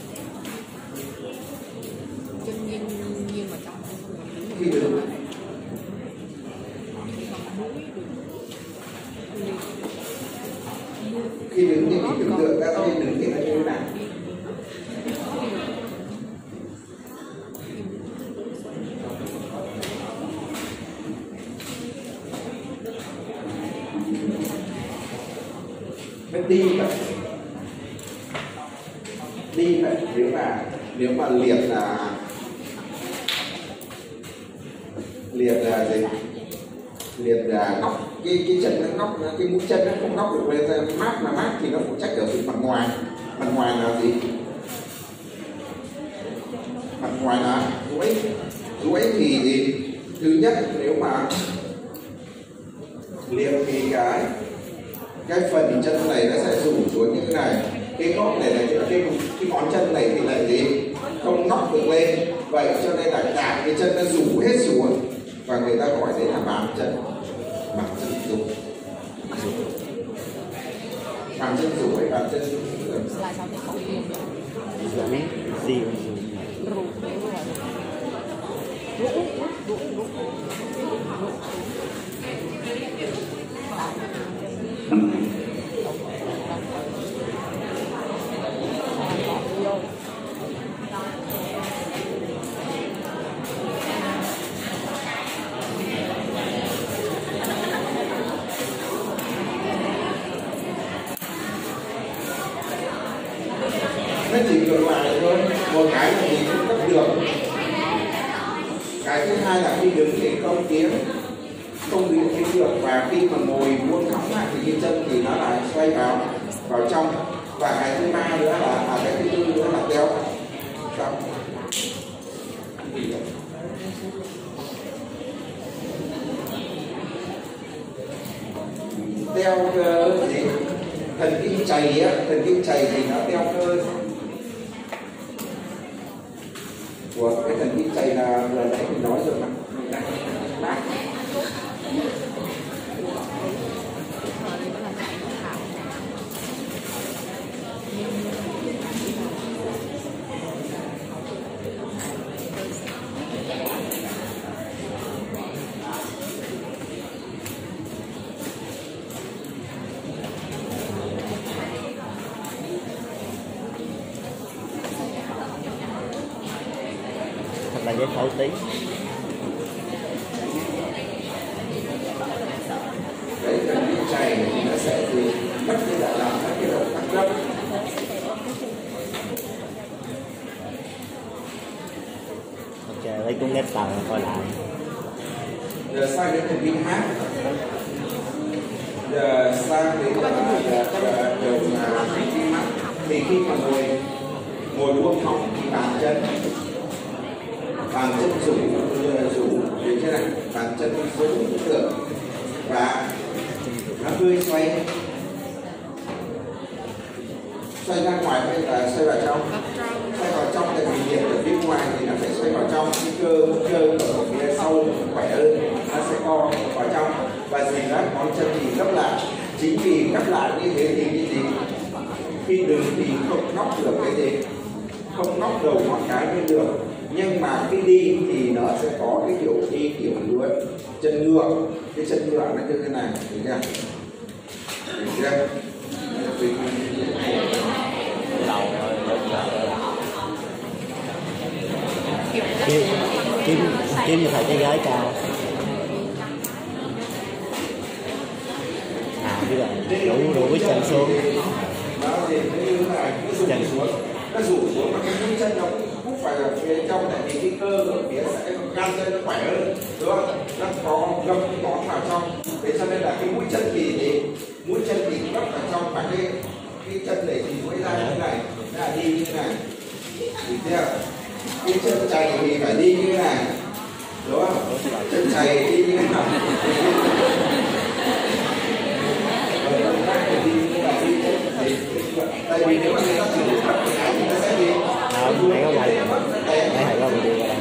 khi đứng thì mình tưởng tượng ra khi đứng thì nó như thế nào. Mới đi vậy, nếu mà liệt là gì, liệt là ngóc cái chân nó ngóc, cái mũi chân nó không ngóc được lên, mát là mát thì nó phụ trách ở phía mặt ngoài là gì, mặt ngoài là duỗi thì gì, thứ nhất nếu mà liệt thì cái phần chân này nó sẽ rủ xuống như thế này, cái ngóc này là cái ngón chân này thì lại gì không ngóc được lên, vậy cho nên là cả cái chân nó rủ hết xuống và người ta gọi đấy là bàn chân rủ, bàn chân rủ hay bàn chân nó chỉ ngược lại thôi. Một cái là gì cũng cấp được, cái thứ hai là khi đứng thì không tiến được, và khi mà ngồi buông thõng lại thì cái chân thì nó lại xoay vào trong. Và cái thứ ba nữa là cái thứ tư nữa là đeo xong đeo gì thần kinh chày thì nó đeo cơ của cái thần kinh chày là vừa nãy mình nói rồi mà mát.
để phẫu tí.
Đấy, cần đi chày thì nó sẽ thì mất cái đã làm các cái động tác gấp.
Ok, lấy cuốn ghép tàu coi lại.
Giờ sang đến thần kinh hát. Giờ sang đến đường thần kinh mắt thì khi mà ngồi buông thõng thì bàn chân rủ đến thế này, bàn chân xuống tượng và nó hơi xoay ra ngoài hay là xoay vào trong? Xoay vào trong, tại vì nhiệt ở phía ngoài thì nó phải xoay vào trong, cái cơ ở phía sau khỏe hơn, nó sẽ co vào trong và dì các ngón chân thì gấp lại. Chính vì gấp lại như thế thì cái gì khi đứng thì không ngóc được cái gì, không ngóc đầu ngón cái lên được, nhưng mà khi đi thì nó sẽ có cái kiểu đi kiểu luôn chân ngựa, cái chân ngựa nó như thế này, thấy chưa?
Kiếm phải cái gái cao. Bây giờ đủ cái chân xuống. Chân xuống.
Nó rủ xuống mà cái mũi chân nó cũng phải ở phía trong, tại vì cái cơ ở phía sẽ gan chân nó khỏe hơn, đúng không? Nó có gấp ngón vào trong, thế cho nên là cái mũi chân thì mũi chân thì gấp vào trong, và cái chân để thì mũi ra như thế này, là đi như thế này, được chưa? Cái chân chày thì phải đi như thế này, đúng không? Chân chày đi như thế nào? Tại vì nếu mà người ta sử dụng thì nó sẽ đi.
Hãy có lại. Hãy có video qua đây.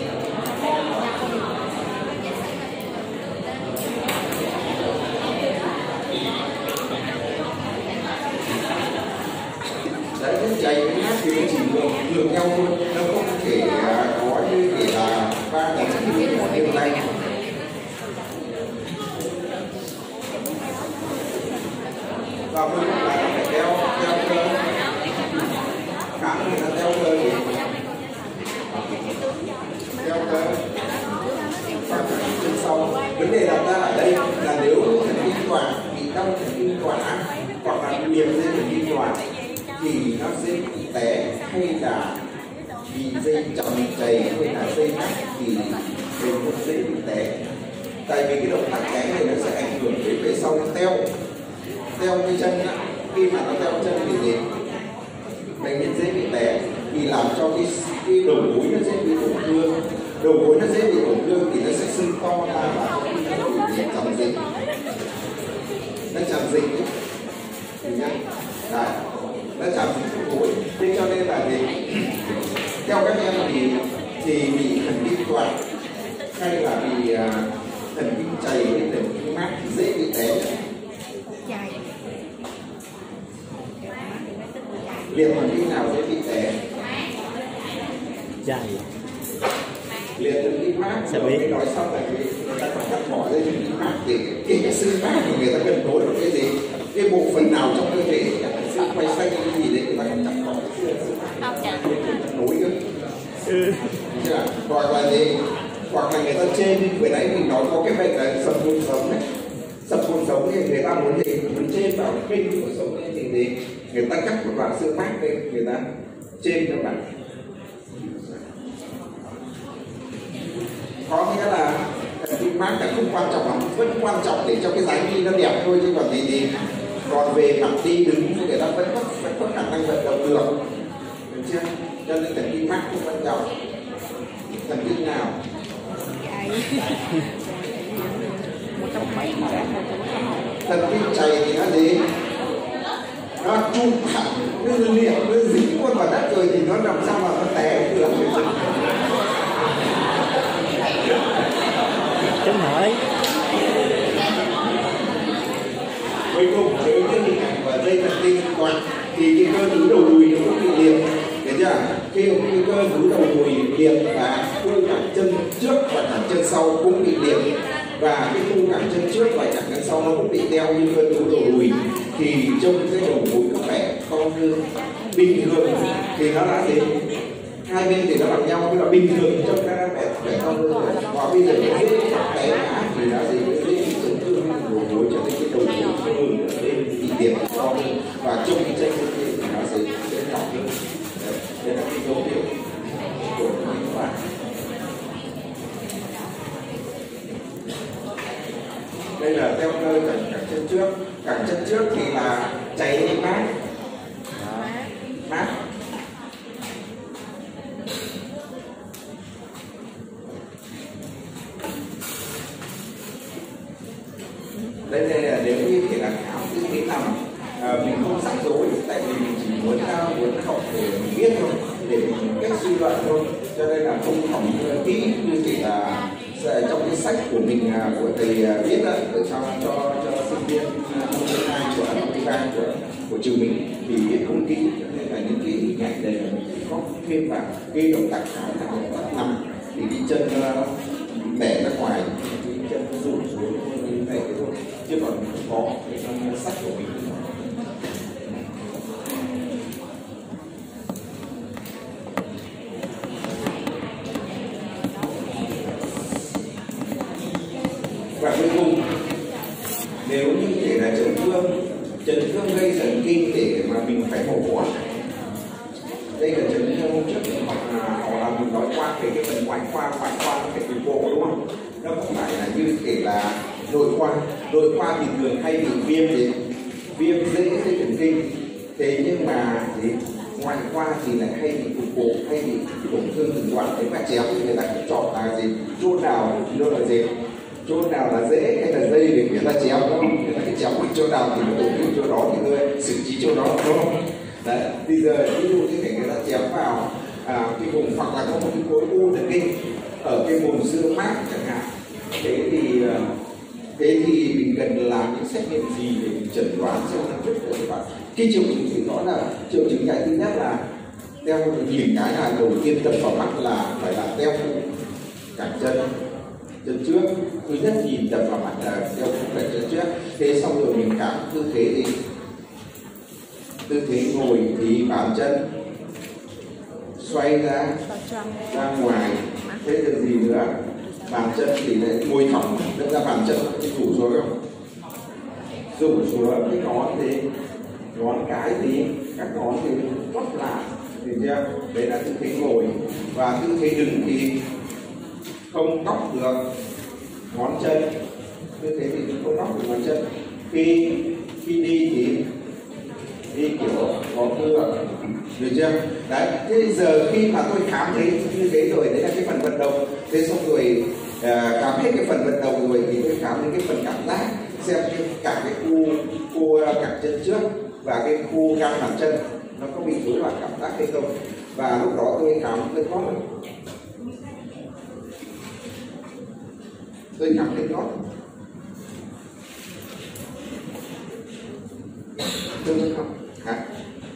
Đấy, cái chày cái hát thì nó chỉ ngược nhau thôi, nó không thể có như để là ba cái điều này. Và mình là phải đeo cơ, cả người ta đeo cơ gì, đeo cơ và chân sau. Vấn đề đặt ra ở đây là nếu thần kinh tọa bị đau thần kinh tọa hoặc là liệt dây thần kinh tọa thì nó sẽ bị té, hay là bị dây chồng chày, hay là dây nát thì đều cũng dễ bị té. Tại vì cái động tác té này nó sẽ ảnh hưởng đến về sau nó teo cái chân á. Khi mà nó teo chân thì gì? Bệnh nhân dễ bị té, thì làm cho cái đầu gối nó dễ bị tổn thương. Đầu gối nó dễ bị tổn thương thì nó sẽ sưng to ra và chằng dịch. Nó chằng dịch ấy. Đấy, nó chằng dịch đầu gối. Thế cho nên là gì? Theo các em thì bị thần kinh tọa hay là bị thần kinh chày hay thần kinh mát thì dễ bị té. Liệt thần kinh nào dễ bị té?
Chày.
Liệt thần kinh mát
Sao biết?
Cái nói xong là người ta còn cắt bỏ dây thần kinh mát để cái xương mát của người ta cần nối vào cái gì, cái bộ phận nào trong cơ thể, xương quay xanh cái gì đấy người ta còn cắt bỏ cái xương mát nối cơ. Hoặc là gì? Hoặc là người ta trên vừa nãy mình nói có cái bệnh là sập cột sống này. Sập cột sống thì người ta muốn gì? Muốn trên vào cái kinh của sống này thì gì? Người ta cắt một đoạn xương mát lên, người ta trên cho bạn. Có nghĩa là kinh mát là không quan trọng lắm, vẫn quan trọng để cho cái dáng đi nó đẹp thôi, chứ còn gì còn về mặt đi đứng thì người ta vẫn có khả năng vận động được, được chưa? Cho nên thần kinh mát không quan trọng. Thần kinh nào? Thần kinh chày thì nó gì? Nó chun thẳng, nó liệt, nó dính luôn vào đất rồi thì nó làm sao mà nó té được?
Đúng hỏi.
Cuối cùng với cái hình ảnh và dây thần kinh quạt thì cái cơ tứ đầu đùi nó cũng bị liệt, thấy chưa? Khi cái cơ tứ đầu đùi liệt và cơ cẳng chân trước và cẳng chân sau cũng bị liệt, và cái khung cẳng chân trước và cẳng chân sau nó cũng bị teo như cơ tứ đầu đùi, thì trong cái đầu gối có vẻ to hơn bình thường thì nó đã gì? hai bên thì nó bằng nhau, nhưng mà bình thường trong các bẻ con và bây giờ cái té ngã thì nó gì cái chấn thương đổ gối cho nên cái đầu gối hơn ở bên bị điểm to hơn và trong cái chân thì nó sẽ nhỏ hơn. Đấy là cái dấu hiệu của các bạn. Đây là theo cơ cẳng chân trước. Cẳng chân trước thì là cháy mát. Mát. Đây là nếu như thể là khám tư thế nằm, mình không rắc rối, tại vì mình chỉ muốn học để mình biết thôi, để mình cách suy luận thôi, cho nên là không học kỹ như chỉ là trong cái sách của mình của thầy viết đó, để cho sinh viên năm 2 của năm 3 của trường mình thì viết không kỹ, cho nên là những cái hình ảnh này là mình có thêm vào cái động tác khá là nằm thì cái chân bẻ ra ngoài, cái chân rụt xuống như này thôi, chứ còn không có trong sách của mình. Và cuối cùng, nếu như thể là chấn thương gây thần kinh để mà mình phải mổ, đây là chấn thương hôm trước hoặc là mình nói qua về cái phần ngoại khoa phải cục bộ, đúng không? Nó không phải là như thể là nội khoa thì thường hay bị viêm dễ thần kinh, thế nhưng mà thì ngoại khoa thì lại hay bị cục bộ, hay bị tổn thương từng đoạn, thế mà chéo thì người ta cũng chọn là gì, chỗ nào là dễ hay là dây để người ta chéo, đúng không? Người ta cái chéo chỗ nào thì nó tổn thương chỗ đó thì người xử trí chỗ đó, đúng không? Đấy, bây giờ ví dụ như thể người ta chéo vào cái vùng hoặc là có một cái khối u thần kinh ở cái vùng xương mát chẳng hạn, thế thì mình cần làm những xét nghiệm gì để mình chẩn đoán xem là trước của các bạn. Cái triệu chứng thì rõ là triệu chứng cái thứ nhất là đeo nhìn cái là đầu tiên đập vào mắt là phải là đeo cẳng chân trước. Thứ nhất nhìn đập vào mắt là đeo cẳng chân trước. Thế xong rồi mình cảm tư thế gì? Tư thế ngồi thì bàn chân xoay ra ngoài. Thế được gì nữa? Bàn chân thì lại ngồi thẳng, đâm ra bàn chân rủ xuống không? Rủ xuống cái ngón cái thì các ngón thì quắp lại, hiểu chưa? Đấy là tư thế ngồi. Và tư thế đứng thì không cóc được ngón chân, tư thế thì không cóc được ngón chân. Khi đi thì đi kiểu có cưa, được chưa? Đấy, thế bây giờ khi mà tôi khám thấy như thế rồi, đấy là cái phần vận động. Thế xong rồi khám hết cái phần vận động rồi thì tôi khám đến cái phần cảm giác, xem cả cái khu cẳng chân trước và cái khu gan bàn chân nó có bị rối loạn cảm giác hay không. Và lúc đó tôi khám lên gót, tôi khám lên gót, tôi không hả?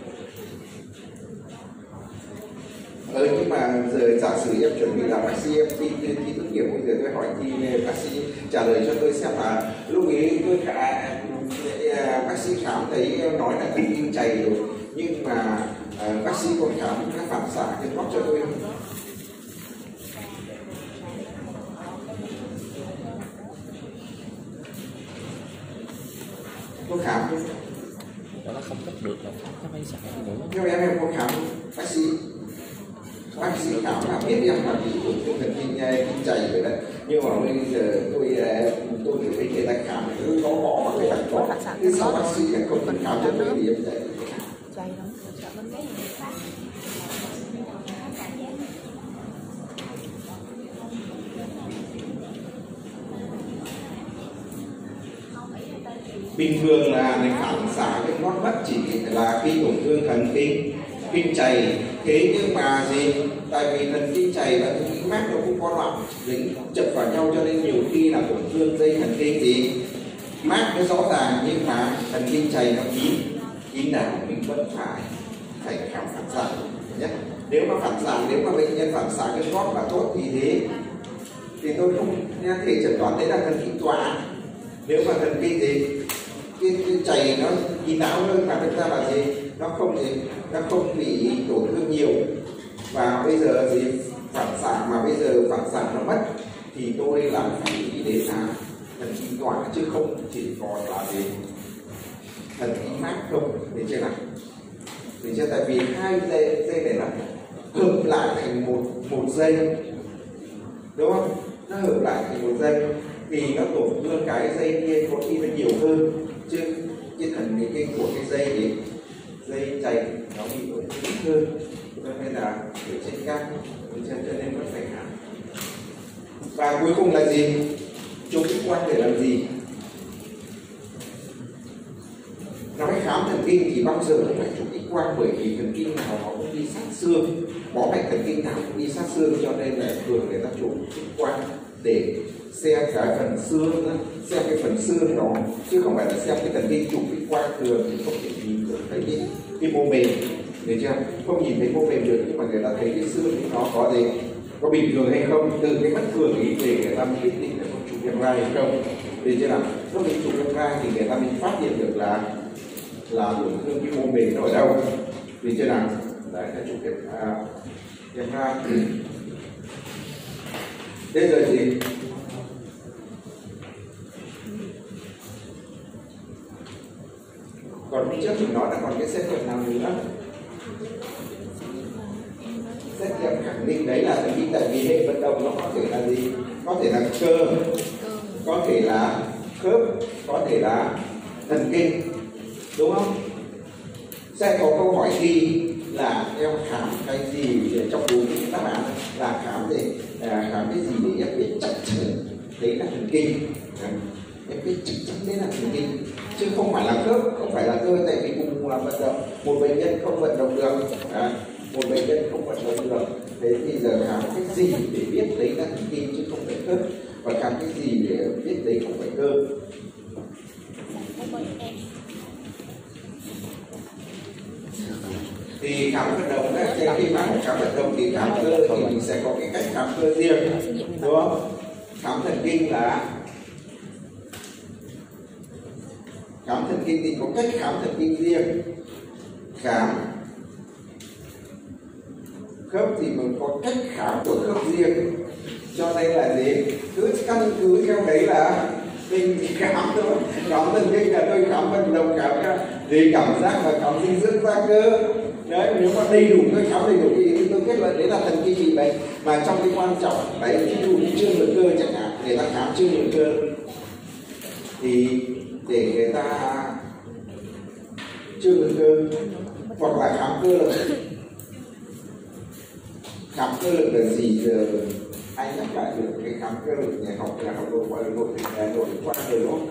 Nhưng mà giờ giả sử em chuẩn bị là bác sĩ, em thi tốt nghiệp, bây giờ tôi hỏi thi bác sĩ trả lời cho tôi xem là lúc ấy tôi bác sĩ khám thấy nói là thần kinh chày rồi, nhưng mà bác sĩ còn khám các phản xạ trên gót cho tôi không? Tôi khám chứ?
Nó không cắt được là nó phải xả nữa.
Nhưng mà em có khám bác sĩ khám là biết em là bị tổn thương thần kinh chày rồi đấy, nhưng mà bây giờ tôi thấy người ta khám cứ có bỏ mà người ta có cái sau bác sĩ là không cần khám cho tôi thì em chạy lắm. Bình thường là mình phản xạ cái gót mất chỉ là khi tổn thương thần kinh chày. Thế nhưng mà gì? Tại vì thần kinh chày và thần kinh mát nó cũng có đoạn dính chập vào nhau, cho nên nhiều khi là tổn thương dây thần kinh gì mát nó rõ ràng, nhưng mà thần kinh chày nó kín đáo, mình vẫn phải khám phản xạ nhé. Nếu mà bệnh nhân phản xạ cái gót mà tốt thì tôi không thể chẩn đoán đấy là thần kinh tọa. Nếu mà thần kinh gì cái chày nó kín đáo hơn mà thực ra là gì, nó không bị tổn thương nhiều, và bây giờ gì phản xạ, mà bây giờ phản xạ nó mất thì tôi lại phải nghĩ đến là thần kinh tọa, chứ không chỉ còn là gì thần kinh mát không, được chưa nào? Được chưa? Tại vì hai dây này là hợp lại thành một dây, đúng không? Nó hợp lại thành một dây thì nó tổn thương cái dây kia có khi nó nhiều hơn, chứ cái thần kinh của cái dây thì dây chày nó bị tổn thương hơn, cho nên là ở trên căng, cho nên vẫn phải khám. Và cuối cùng là gì? Chụp X-quang để làm gì? Nói khám thần kinh thì bao giờ cũng phải chụp X-quang, bởi vì thần kinh nào nó cũng đi sát xương, bó mạch thần kinh nào cũng đi sát xương, cho nên là thường người ta chụp X-quang để xem cái phần xương đó, xem cái phần xương đó, chứ không phải là xem cái thần kinh. Chụp X-quang thường thì không thể nhìn được thấy cái mô mềm, được chưa? Không nhìn thấy mô mềm được, nhưng mà người ta thấy cái xương nó có gì, có bình thường hay không, từ cái bất thường ý để người ta quyết định là có chụp MRI hay không, được chưa nào? Lúc mình chụp MRI thì người ta mình phát hiện được là tổn thương cái mô mềm nó ở đâu, được chưa nào? Đấy là chụp MRI. Thế rồi gì? Còn trước mình nói là còn cái xét nghiệm nào nữa? Xét nghiệm khẳng định đấy là thần kinh, tại vì hệ vận động nó có thể là gì? Có thể là cơ, có thể là khớp, có thể là thần kinh, đúng không? Sẽ có câu hỏi gì là em khám cái gì để trong đúng đáp án là khám cái gì để em biết chắc chắn đấy là thần kinh, em biết chắc chắn đấy là thần kinh, chứ không phải là khớp, không phải là cơ. Tại vì cùng là vận động, một bệnh nhân không vận động được, một bệnh nhân không vận động được, thế thì giờ khám cái gì để biết đấy là thần kinh chứ không phải khớp, và khám cái gì để biết đấy không phải cơ. Thì khám vận động đấy, khi mà khám vận động thì khám cơ thì mình sẽ có cái cách khám cơ riêng, đúng không? Khám thần kinh là khám thần kinh thì có cách khám thần kinh riêng, khám khớp thì mình có cách khám của khớp riêng, cho nên là gì, cứ căn cứ theo đấy là mình khám thôi. Khám thần kinh là tôi khám vận động, khám gì cảm giác và khám dinh dưỡng da cơ. Đấy, nếu mà đầy đủ tôi khám đầy đủ thì tôi kết luận đấy là thần kinh bị bệnh. Mà trong cái quan trọng đấy, ví dụ như chương lượng cơ chẳng hạn, người ta khám chương lượng cơ thì để người ta chương lượng cơ, hoặc là khám cơ lực. Khám cơ lực là gì giờ anh nhắc lại được cái khám cơ lực nhà học là học độ qua nội qua rồi đúng không?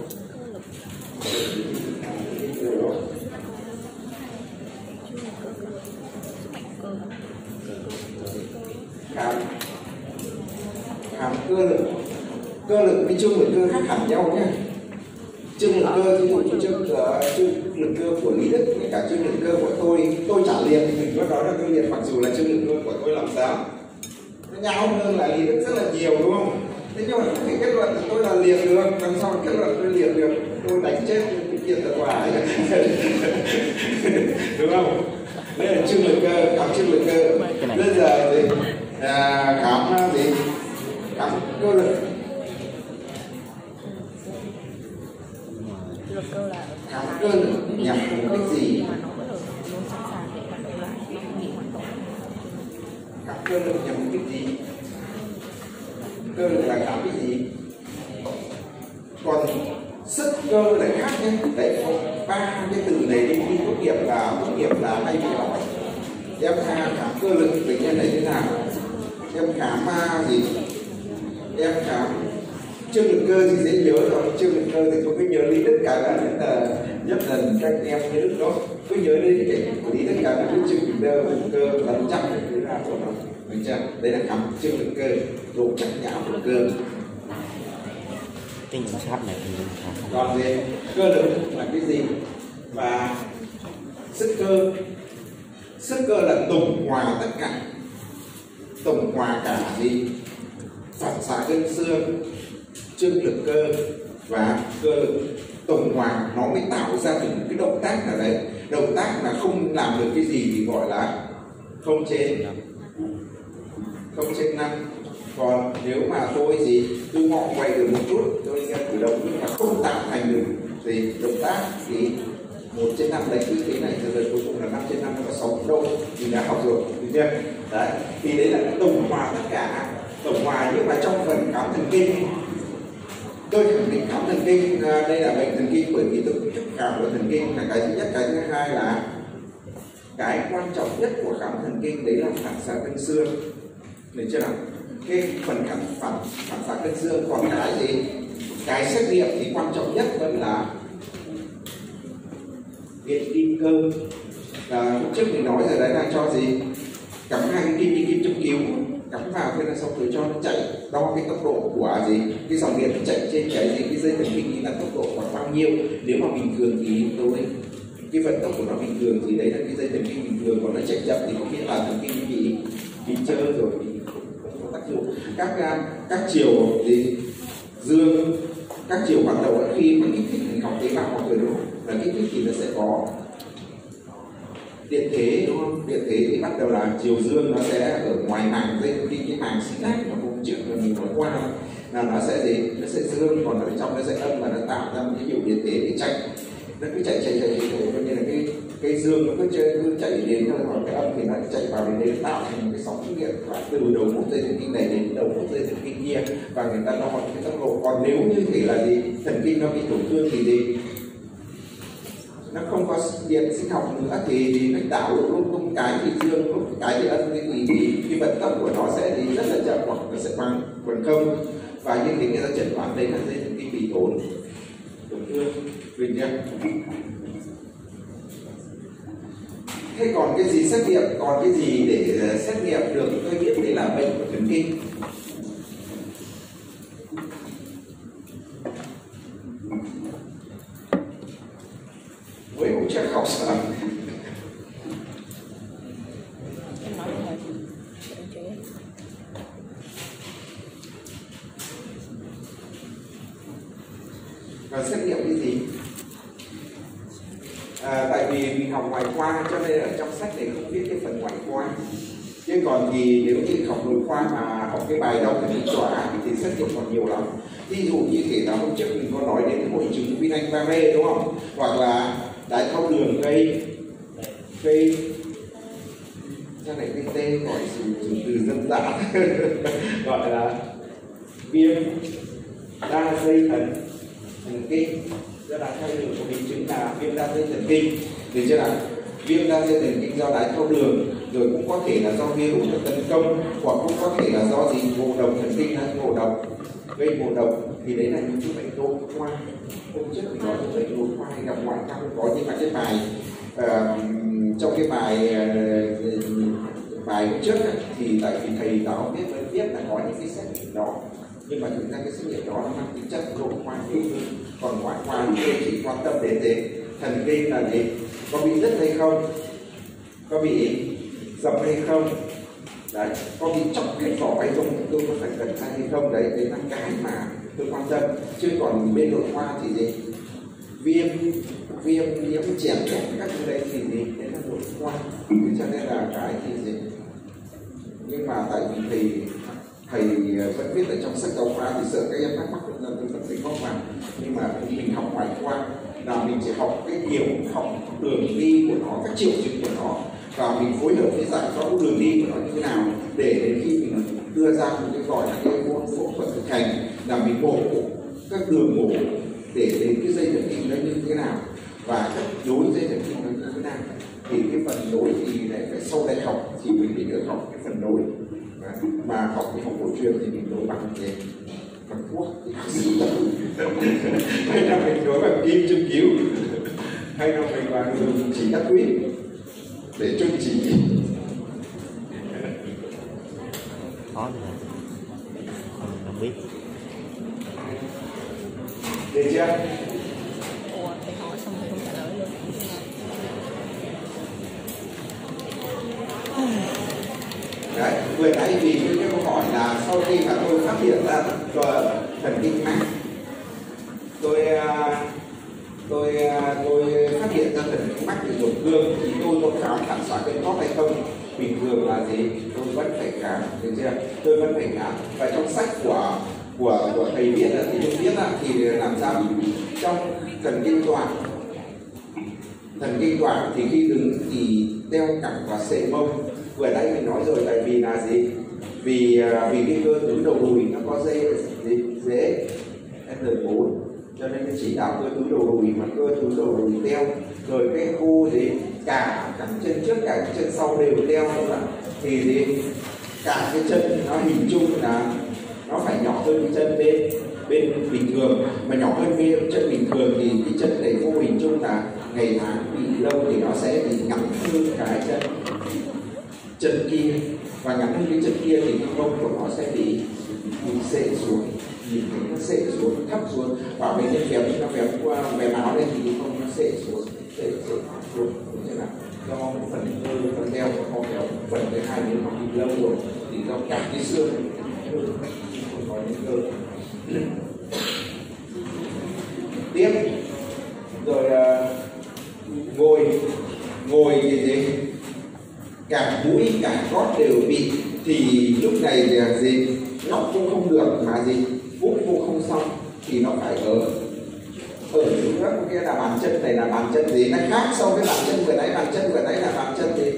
Khám cơ lực với chương lượng cơ khác hẳn nhau nhé. Chương lượng cơ ví dụ như chương lượng cơ của Lý Đức với cả chương lượng cơ của tôi trả liền thì mình vẫn nói là tôi liền, mặc dù là chương lượng cơ của tôi làm sao nó nhau hơn là Lý Đức rất là nhiều, đúng không? Thế nhưng mà không thể kết luận là tôi là liền được, làm sao mà kết luận tôi liền được, tôi đánh chết cái kia thật hoài đúng không? Đây là chương lượng cơ, khám chương lượng cơ. Bây giờ thì khám gì? Khám cơ lực. Khám cơ lực nhằm mục đích gì? Khám cơ lực nhằm mục đích gì? Cơ lực là khám cái gì? Còn sức cơ lại khác nhé. Đấy, ba cái từ này đi thi tốt nghiệp là hay bị hỏi. Em khám cơ lực bệnh nhân này thế nào? Em khám gì? Em khám chương lượng cơ thì dễ nhớ rồi, chương lượng cơ thì tôi cứ nhớ Lý Đức Cả là nhất là các em nhớ đó, cứ nhớ đến cái của Lý Đức Cả là cái chương lượng cơ là chắc là thứ nào đó, được chưa? Đây là khám chương lượng cơ, độ chắc nhã của cơ.
Cái nhận sát này thì
còn gì? Cơ lực là cái gì? Và sức cơ là tổng hòa tất cả, tổng hòa cả gì? Phản xạ gân xương, chương lực cơ và cơ lực, tổng hòa nó mới tạo ra được cái động tác nào đấy. Động tác mà không làm được cái gì thì gọi là không chế. 0/5. Còn nếu mà tôi tôi ngọ quay được một chút, tôi cử động nhưng mà không tạo thành được động tác thì 1/5 lấy cứ thế này rồi cuối cùng là 5/5, nó có 6 đâu mình đã học rồi, được chưa? Đấy, thì đấy là tổng hòa tất cả, tổng hòa. Nhưng mà trong phần khám thần kinh, tôi khẳng định khám thần kinh đây là bệnh thần kinh bởi vì tôi chức khám của thần kinh là cái thứ nhất. Cái thứ hai là cái quan trọng nhất của khám thần kinh đấy là phản xạ cân xương, được chưa nào? Cái phần phản xạ cân xương. Còn cái xét nghiệm thì quan trọng nhất vẫn là điện kim cơ. Lúc trước mình nói rồi đấy là cho cắm 2 cái kim đi kim châm cứu, cắm vào thế là xong rồi cho nó chạy, đo cái tốc độ của cái dòng điện nó chạy trên cái dây thần kinh thì là tốc độ khoảng bao nhiêu. Nếu mà bình thường thì cái vận tốc của nó bình thường thì đấy là cái dây thần kinh bình thường, còn nó chạy chậm thì có nghĩa là thần kinh bị trơ rồi, thì không có tác dụng. Các chiều dương, các chiều hoạt động khi mà kích thích mình học tế bào hoặc rồi đúng không? Là kích thích thì nó sẽ có điện thế, đúng không? Điện thế thì bắt đầu là chiều dương nó sẽ ở ngoài màng dây thần kinh, cái màng synapse mà hôm trước là mình nói qua là nó sẽ nó sẽ dương, còn ở trong nó sẽ âm và nó tạo ra một cái hiệu điện thế để chạy. Nó cứ chạy coi như là cái dương nó cứ chạy đến thôi, còn cái âm thì nó chạy vào đến đấy tạo thành một cái sóng điện từ đầu một dây thần kinh này đến đầu một dây thần kinh kia, và người ta đo cái tốc độ. Còn nếu như thể là thần kinh nó bị tổn thương thì nó không có điện sinh học nữa thì nó đảo lúc cái thì dương, lúc cái thì âm, thì cái vận tốc của nó sẽ rất là chậm hoặc nó sẽ bằng không, và như thế người ta chẩn đoán đấy là dây thần kinh bị tổn thương, được chưa? Thế còn cái gì xét nghiệm, còn cái gì để xét nghiệm được tôi biết đấy là bệnh của thần kinh. Với hôm trước học sao? Và xét nghiệm cái gì? Tại vì mình học ngoại khoa cho nên ở trong sách này không viết cái phần ngoại khoa. Chứ còn thì nếu như học nội khoa mà học cái bài đau thần kinh tọa thì xét nghiệm còn nhiều lắm. Ví dụ như thể là hôm trước mình có nói đến hội chứng Guillain-Barré đúng không? Hoặc là đái tháo đường gây ra này cái tên gọi dùng từ dân dã gọi là viêm đa dây thần kinh. Do đái tháo đường của mình chứng là viêm đa dây thần kinh, được chưa nào? Viêm đa dây thần kinh do đái tháo đường, rồi cũng có thể là do virus tấn công, hoặc cũng có thể là do ngộ độc thần kinh hay gây ngộ độc. Thì đấy là những cái bệnh nội khoa. Hôm trước mình nói về bệnh nội khoa hay gặp ngoại khoa không có, nhưng mà cái bài trong cái bài hôm trước thì tại vì thầy giáo viết là có những cái xét nghiệm đó, nhưng mà thực ra cái xét nghiệm đó nó mang tính chất nội khoa nhiều hơn. Còn ngoại khoa thì tôi chỉ quan tâm đến thần kinh là có bị đứt hay không, có bị dập hay không, đấy, có bị chọc cái vỏ hay không, tôi có phải cẩn thận hay không, đấy là cái mà tôi quan tâm. Chứ còn bên nội khoa thì viêm nhiễm chèn ép các thứ đấy thì đấy là nội khoa. Cho nên là cái thì nhưng mà tại vì thầy vẫn viết ở trong sách giáo khoa thì sợ các em thắc mắc là tôi vẫn phải góp vào. Nhưng mà mình học ngoại khoa là mình chỉ học cái học đường đi của nó, các triệu chứng của nó, và mình phối hợp với giải rõ đường đi của nó như thế nào, để đến khi mình đưa ra một cái gọi là cái phẫu thuật thực hành là mình mổ các đường mổ để đến cái dây thần kinh nó như thế nào và các nối dây thần kinh nó như thế nào. Thì cái phần nối thì lại phải sau đại học thì mình mới được học cái phần nối, mà học cái học cổ truyền thì mình nối bằng thuốc hay là mình nối bằng kim châm cứu hay là mình bằng đường chỉ cắt quỹ để chung chỉ.
Khó không biết.
Được chưa?
Ủa, thầy hỏi xong thầy không trả lời luôn.
Đấy, vừa nãy vì cái câu hỏi là sau khi mà tôi phát hiện ra thần kinh mạch, tôi phát hiện ra thần kinh mạch bị tổn thương thì tôi có khám phản xạ cân cốt hay không, bình thường là gì, tôi vẫn phải khám, được chưa? Tôi vẫn phải khám. Và trong sách của thầy viết thì tôi viết thì làm sao trong thần kinh toàn thì khi đứng thì đeo cẳng và xệ mông. Vừa nãy mình nói rồi, tại vì là gì, vì cái cơ tứ đầu đùi nó có dễ N4, cho nên chỉ đạo cơ tứ đầu đùi, mà cơ tứ đầu đùi đeo, rồi cái khu gì cả cẳng chân trước cả chân sau đều đeo nữa, thì gì cả cái chân nó hình chung là nó phải nhỏ hơn cái chân bên bình thường, mà nhỏ hơn cái chân bình thường thì cái chân này vô hình chung là ngày tháng bị lâu thì nó sẽ bị ngắn hơn cái chân kia, và ngắn hơn cái chân kia thì cái mông của nó sẽ bị xệ xuống, nhìn thấy nó xệ xuống, thấp xuống, và bệnh nhân kéo nó véo áo lên thì cái mông nó xệ xuống thế nào do phần cơ phần đeo của con kéo phần thứ hai nếu nó bị lâu rồi thì do cả cái xương không có những cơ. Tiếp rồi ngồi thì gì cả mũi cả gót đều bị, thì lúc này là gì ngóc cũng không được, mà gì úp cũng không xong, thì nó phải ở dưới đó. Kia là bàn chân này là bàn chân gì, nó khác so với bàn chân vừa nãy. Bàn chân vừa nãy là bàn chân gì,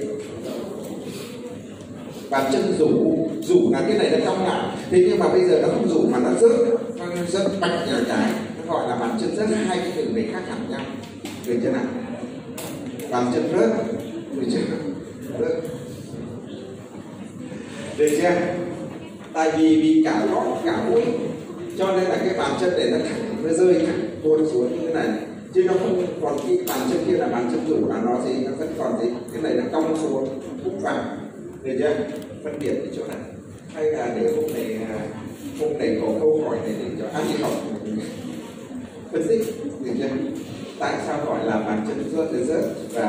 bàn chân rủ là cái này nó cong lại, thế nhưng mà bây giờ nó không rủ mà nó rớt bạch là cái nó gọi là bàn chân rớt. Hai cái từ này khác hẳn nhau, được chưa nào? Bàn chân rớt, được chưa? Được chưa? Tại vì cả gót cả mũi cho nên là cái bàn chân này nó thẳng, nó rơi thẳng tuột xuống như thế này, chứ nó không còn cái bàn chân kia là bàn chân rủ là nó gì, nó vẫn còn gì, cái này nó cong xuống khúc vào, được chưa? Phân biệt ở chỗ này, hay là để hôm này có câu hỏi này để cho anh đi học phân tích, được chưa? Tại sao gọi là bàn chân rớt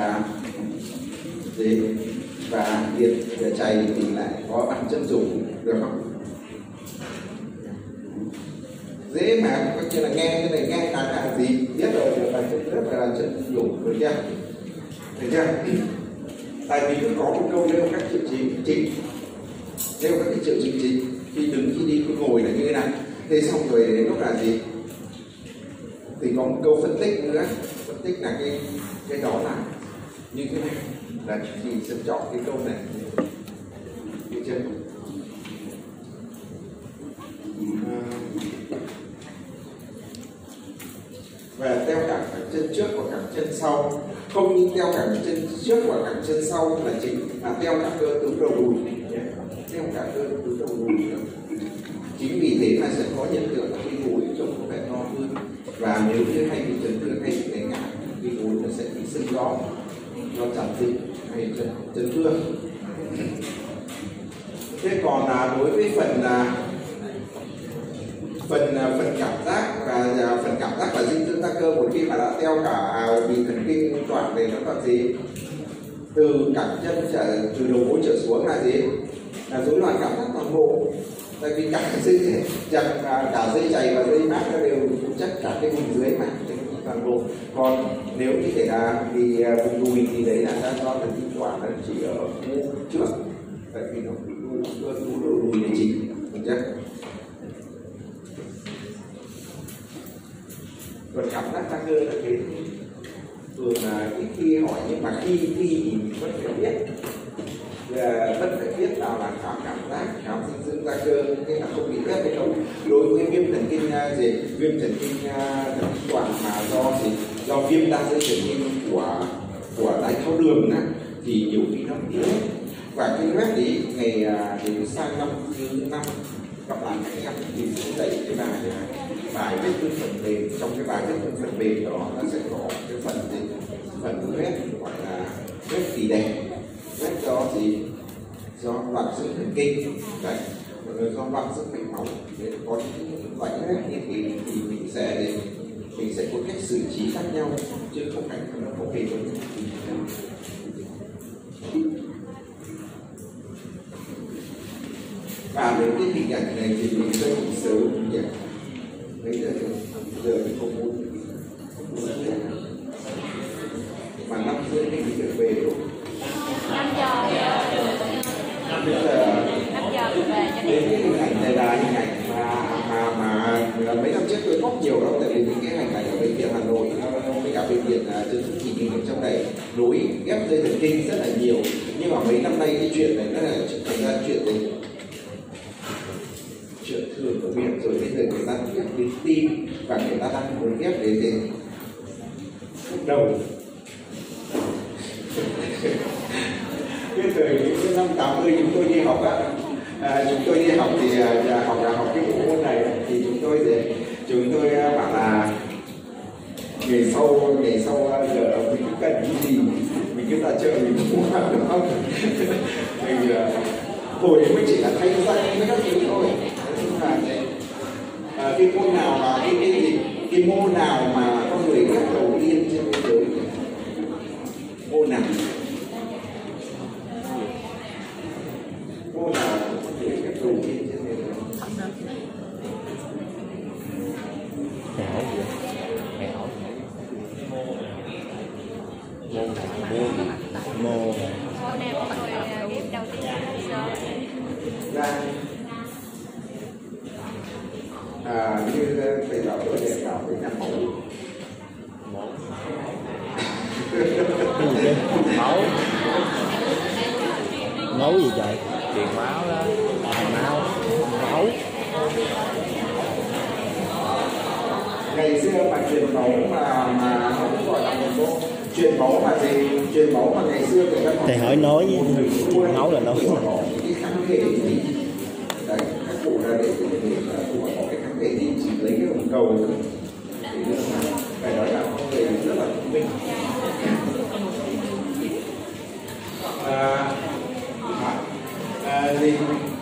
và liệt chày thì lại có bàn chân rủ, được không? Dễ mà, có nghĩa là nghe cái này nghe là gì biết rồi, là bàn chân rớt và bàn chân rủ, được chưa? Được chưa? Tại vì cứ có một câu nêu các triệu chứng chính, nêu các cái triệu chứng chính khi đứng, khi đi, khi ngồi là như thế này. Thế xong rồi đến lúc là gì, thì có một câu phân tích nữa, phân tích là cái đó là như thế này, là mình sẽ chọn cái câu này, được chưa? Và đeo cẳng chân trước và cẳng chân sau, không những đeo cẳng chân trước và cẳng chân sau là chính, mà đeo cả cơ tứ đầu đùi, đeo cả cơ tứ đầu đùi nữa. Chính vì thế mà sẽ có hiện tượng là cái gối trông có vẻ to hơn, và nếu như hay bị chấn thương hay bị đánh ngã, cái gối nó sẽ bị sưng gió do chặt dịch hay chấn thương. Thế còn đối với phần cảm giác và dinh dưỡng ta cơ, một khi mà đã đeo cả vì thần kinh toàn này, nó còn gì, từ cẳng chân từ đầu gối trở xuống là gì, là rối loạn cảm giác toàn bộ. Tại vì cả dây chày và dây mát nó đều phụ trách cả cái vùng dưới mà toàn bộ. Còn nếu như thể là vì vùng đùi thì đấy là do thần kinh quản nó chỉ ở trước, tại vì nó bị đùi này chính, được chưa? Còn cảm giác tăng cơ là cái thường là ít khi hỏi, nhưng mà khi thì vẫn phải biết nào là cảm giác, cảm dinh dưỡng ra cơ, cái là không bị phép hay không. Đối với viêm thần kinh viêm thần kinh quản mà do viêm đa dây thần kinh của đái tháo đường thì nhiều khi nó bị loét. Và cái loét đấy ngày sang năm thứ 5 các bạn các em thì sẽ dạy cái bài vết thương phần mềm. Trong cái bài vết thương phần mềm đó nó sẽ có cái phần vết gọi là vết tỉ đè, vết do do loạn dưỡng thần kinh đấy, do loạn dưỡng mạch máu. Để có những loại vết như thế thì mình sẽ có cách xử trí khác nhau, chứ không phải nó có thể giống. Và đến cái hình ảnh này thì mình sẽ cũng sớm nhỉ. Bây giờ mình không muốn mà 5 rưỡi mình được về đúng không?
5 giờ.
khóc nhiều đâu, tại vì cái hành cảnh ở bệnh viện Hà Nội với cả bệnh viện Trần Thị Trình ở trong này nối ghép dây thần kinh rất là nhiều, nhưng mà mấy năm nay cái chuyện này nó là thành ra chuyện này chuyện thường của viện rồi. Bây giờ người ta ghép đến tim và người ta đang muốn ghép đến đầu. Cái thời những năm 80 chúng tôi đi học á, chúng tôi đi học thì học cái bộ môn này thì chúng tôi bảo là ngày sau giờ mình cứ cần cái gì mình cứ ra chợ mình mua được không? Mình hồi đấy mới chỉ là thay danh với các thứ thôi. Nhưng mà cái môn nào mà cái môn nào mà con người ghép đầu tiên trên thế giới, môn nào có thể ghép đầu tiên trên thế giới?
Mô
như thầy bảo tôi để bảo với năm
máu gì trời? Truyền máu đó. Máu
ngày xưa mà truyền máu mà nó cũng gọi là một bộ truyền máu mà gì, truyền máu mà ngày xưa người ta
thầy hỏi nói truyền máu là nói
cái kháng thể gì đấy, các cụ ra để cụ có cái kháng thể gì, chỉ lấy cái hồng cầu để phải nói là con người rất là thông minh. Gì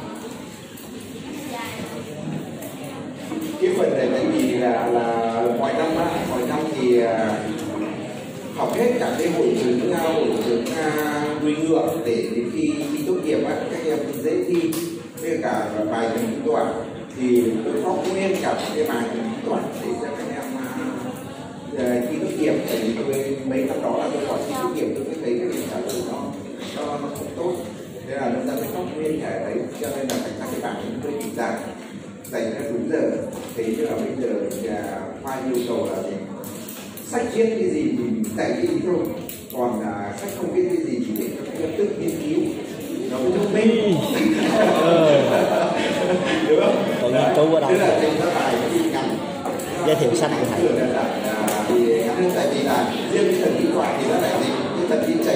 cái phần này tại vì là mọi năm thì học hết cả cái hội chứng đuôi ngựa để đến khi tốt nghiệp các em dễ thi, với cả bài tính toán thì tôi học nguyên cả cái bài tính toán để cho các em khi tốt nghiệp. Tại vì tôi mấy năm đó là tôi hỏi khi tốt nghiệp tôi mới thấy cái việc trả lời nó không tốt, thế là nó ra cái học nguyên cả đấy, cho nên là phải cái bảng tôi chỉ ra dành ra đúng giờ. Thì tức là bây giờ khoa yêu cầu là gì? Sách viết cái gì thì dạy cái ý thôi, còn sách không biết cái gì thì để cho các em tự nghiên cứu, nó mới thông minh. Đúng không?
còn nghiên cứu ở đâu?
Tức là thầy ra bài thì ngắn,
giới thiệu sách của thầy
thì ngắn hơn, tại vì là riêng cái thần kỹ thuật thì nó lại gì, cái thần kỹ chạy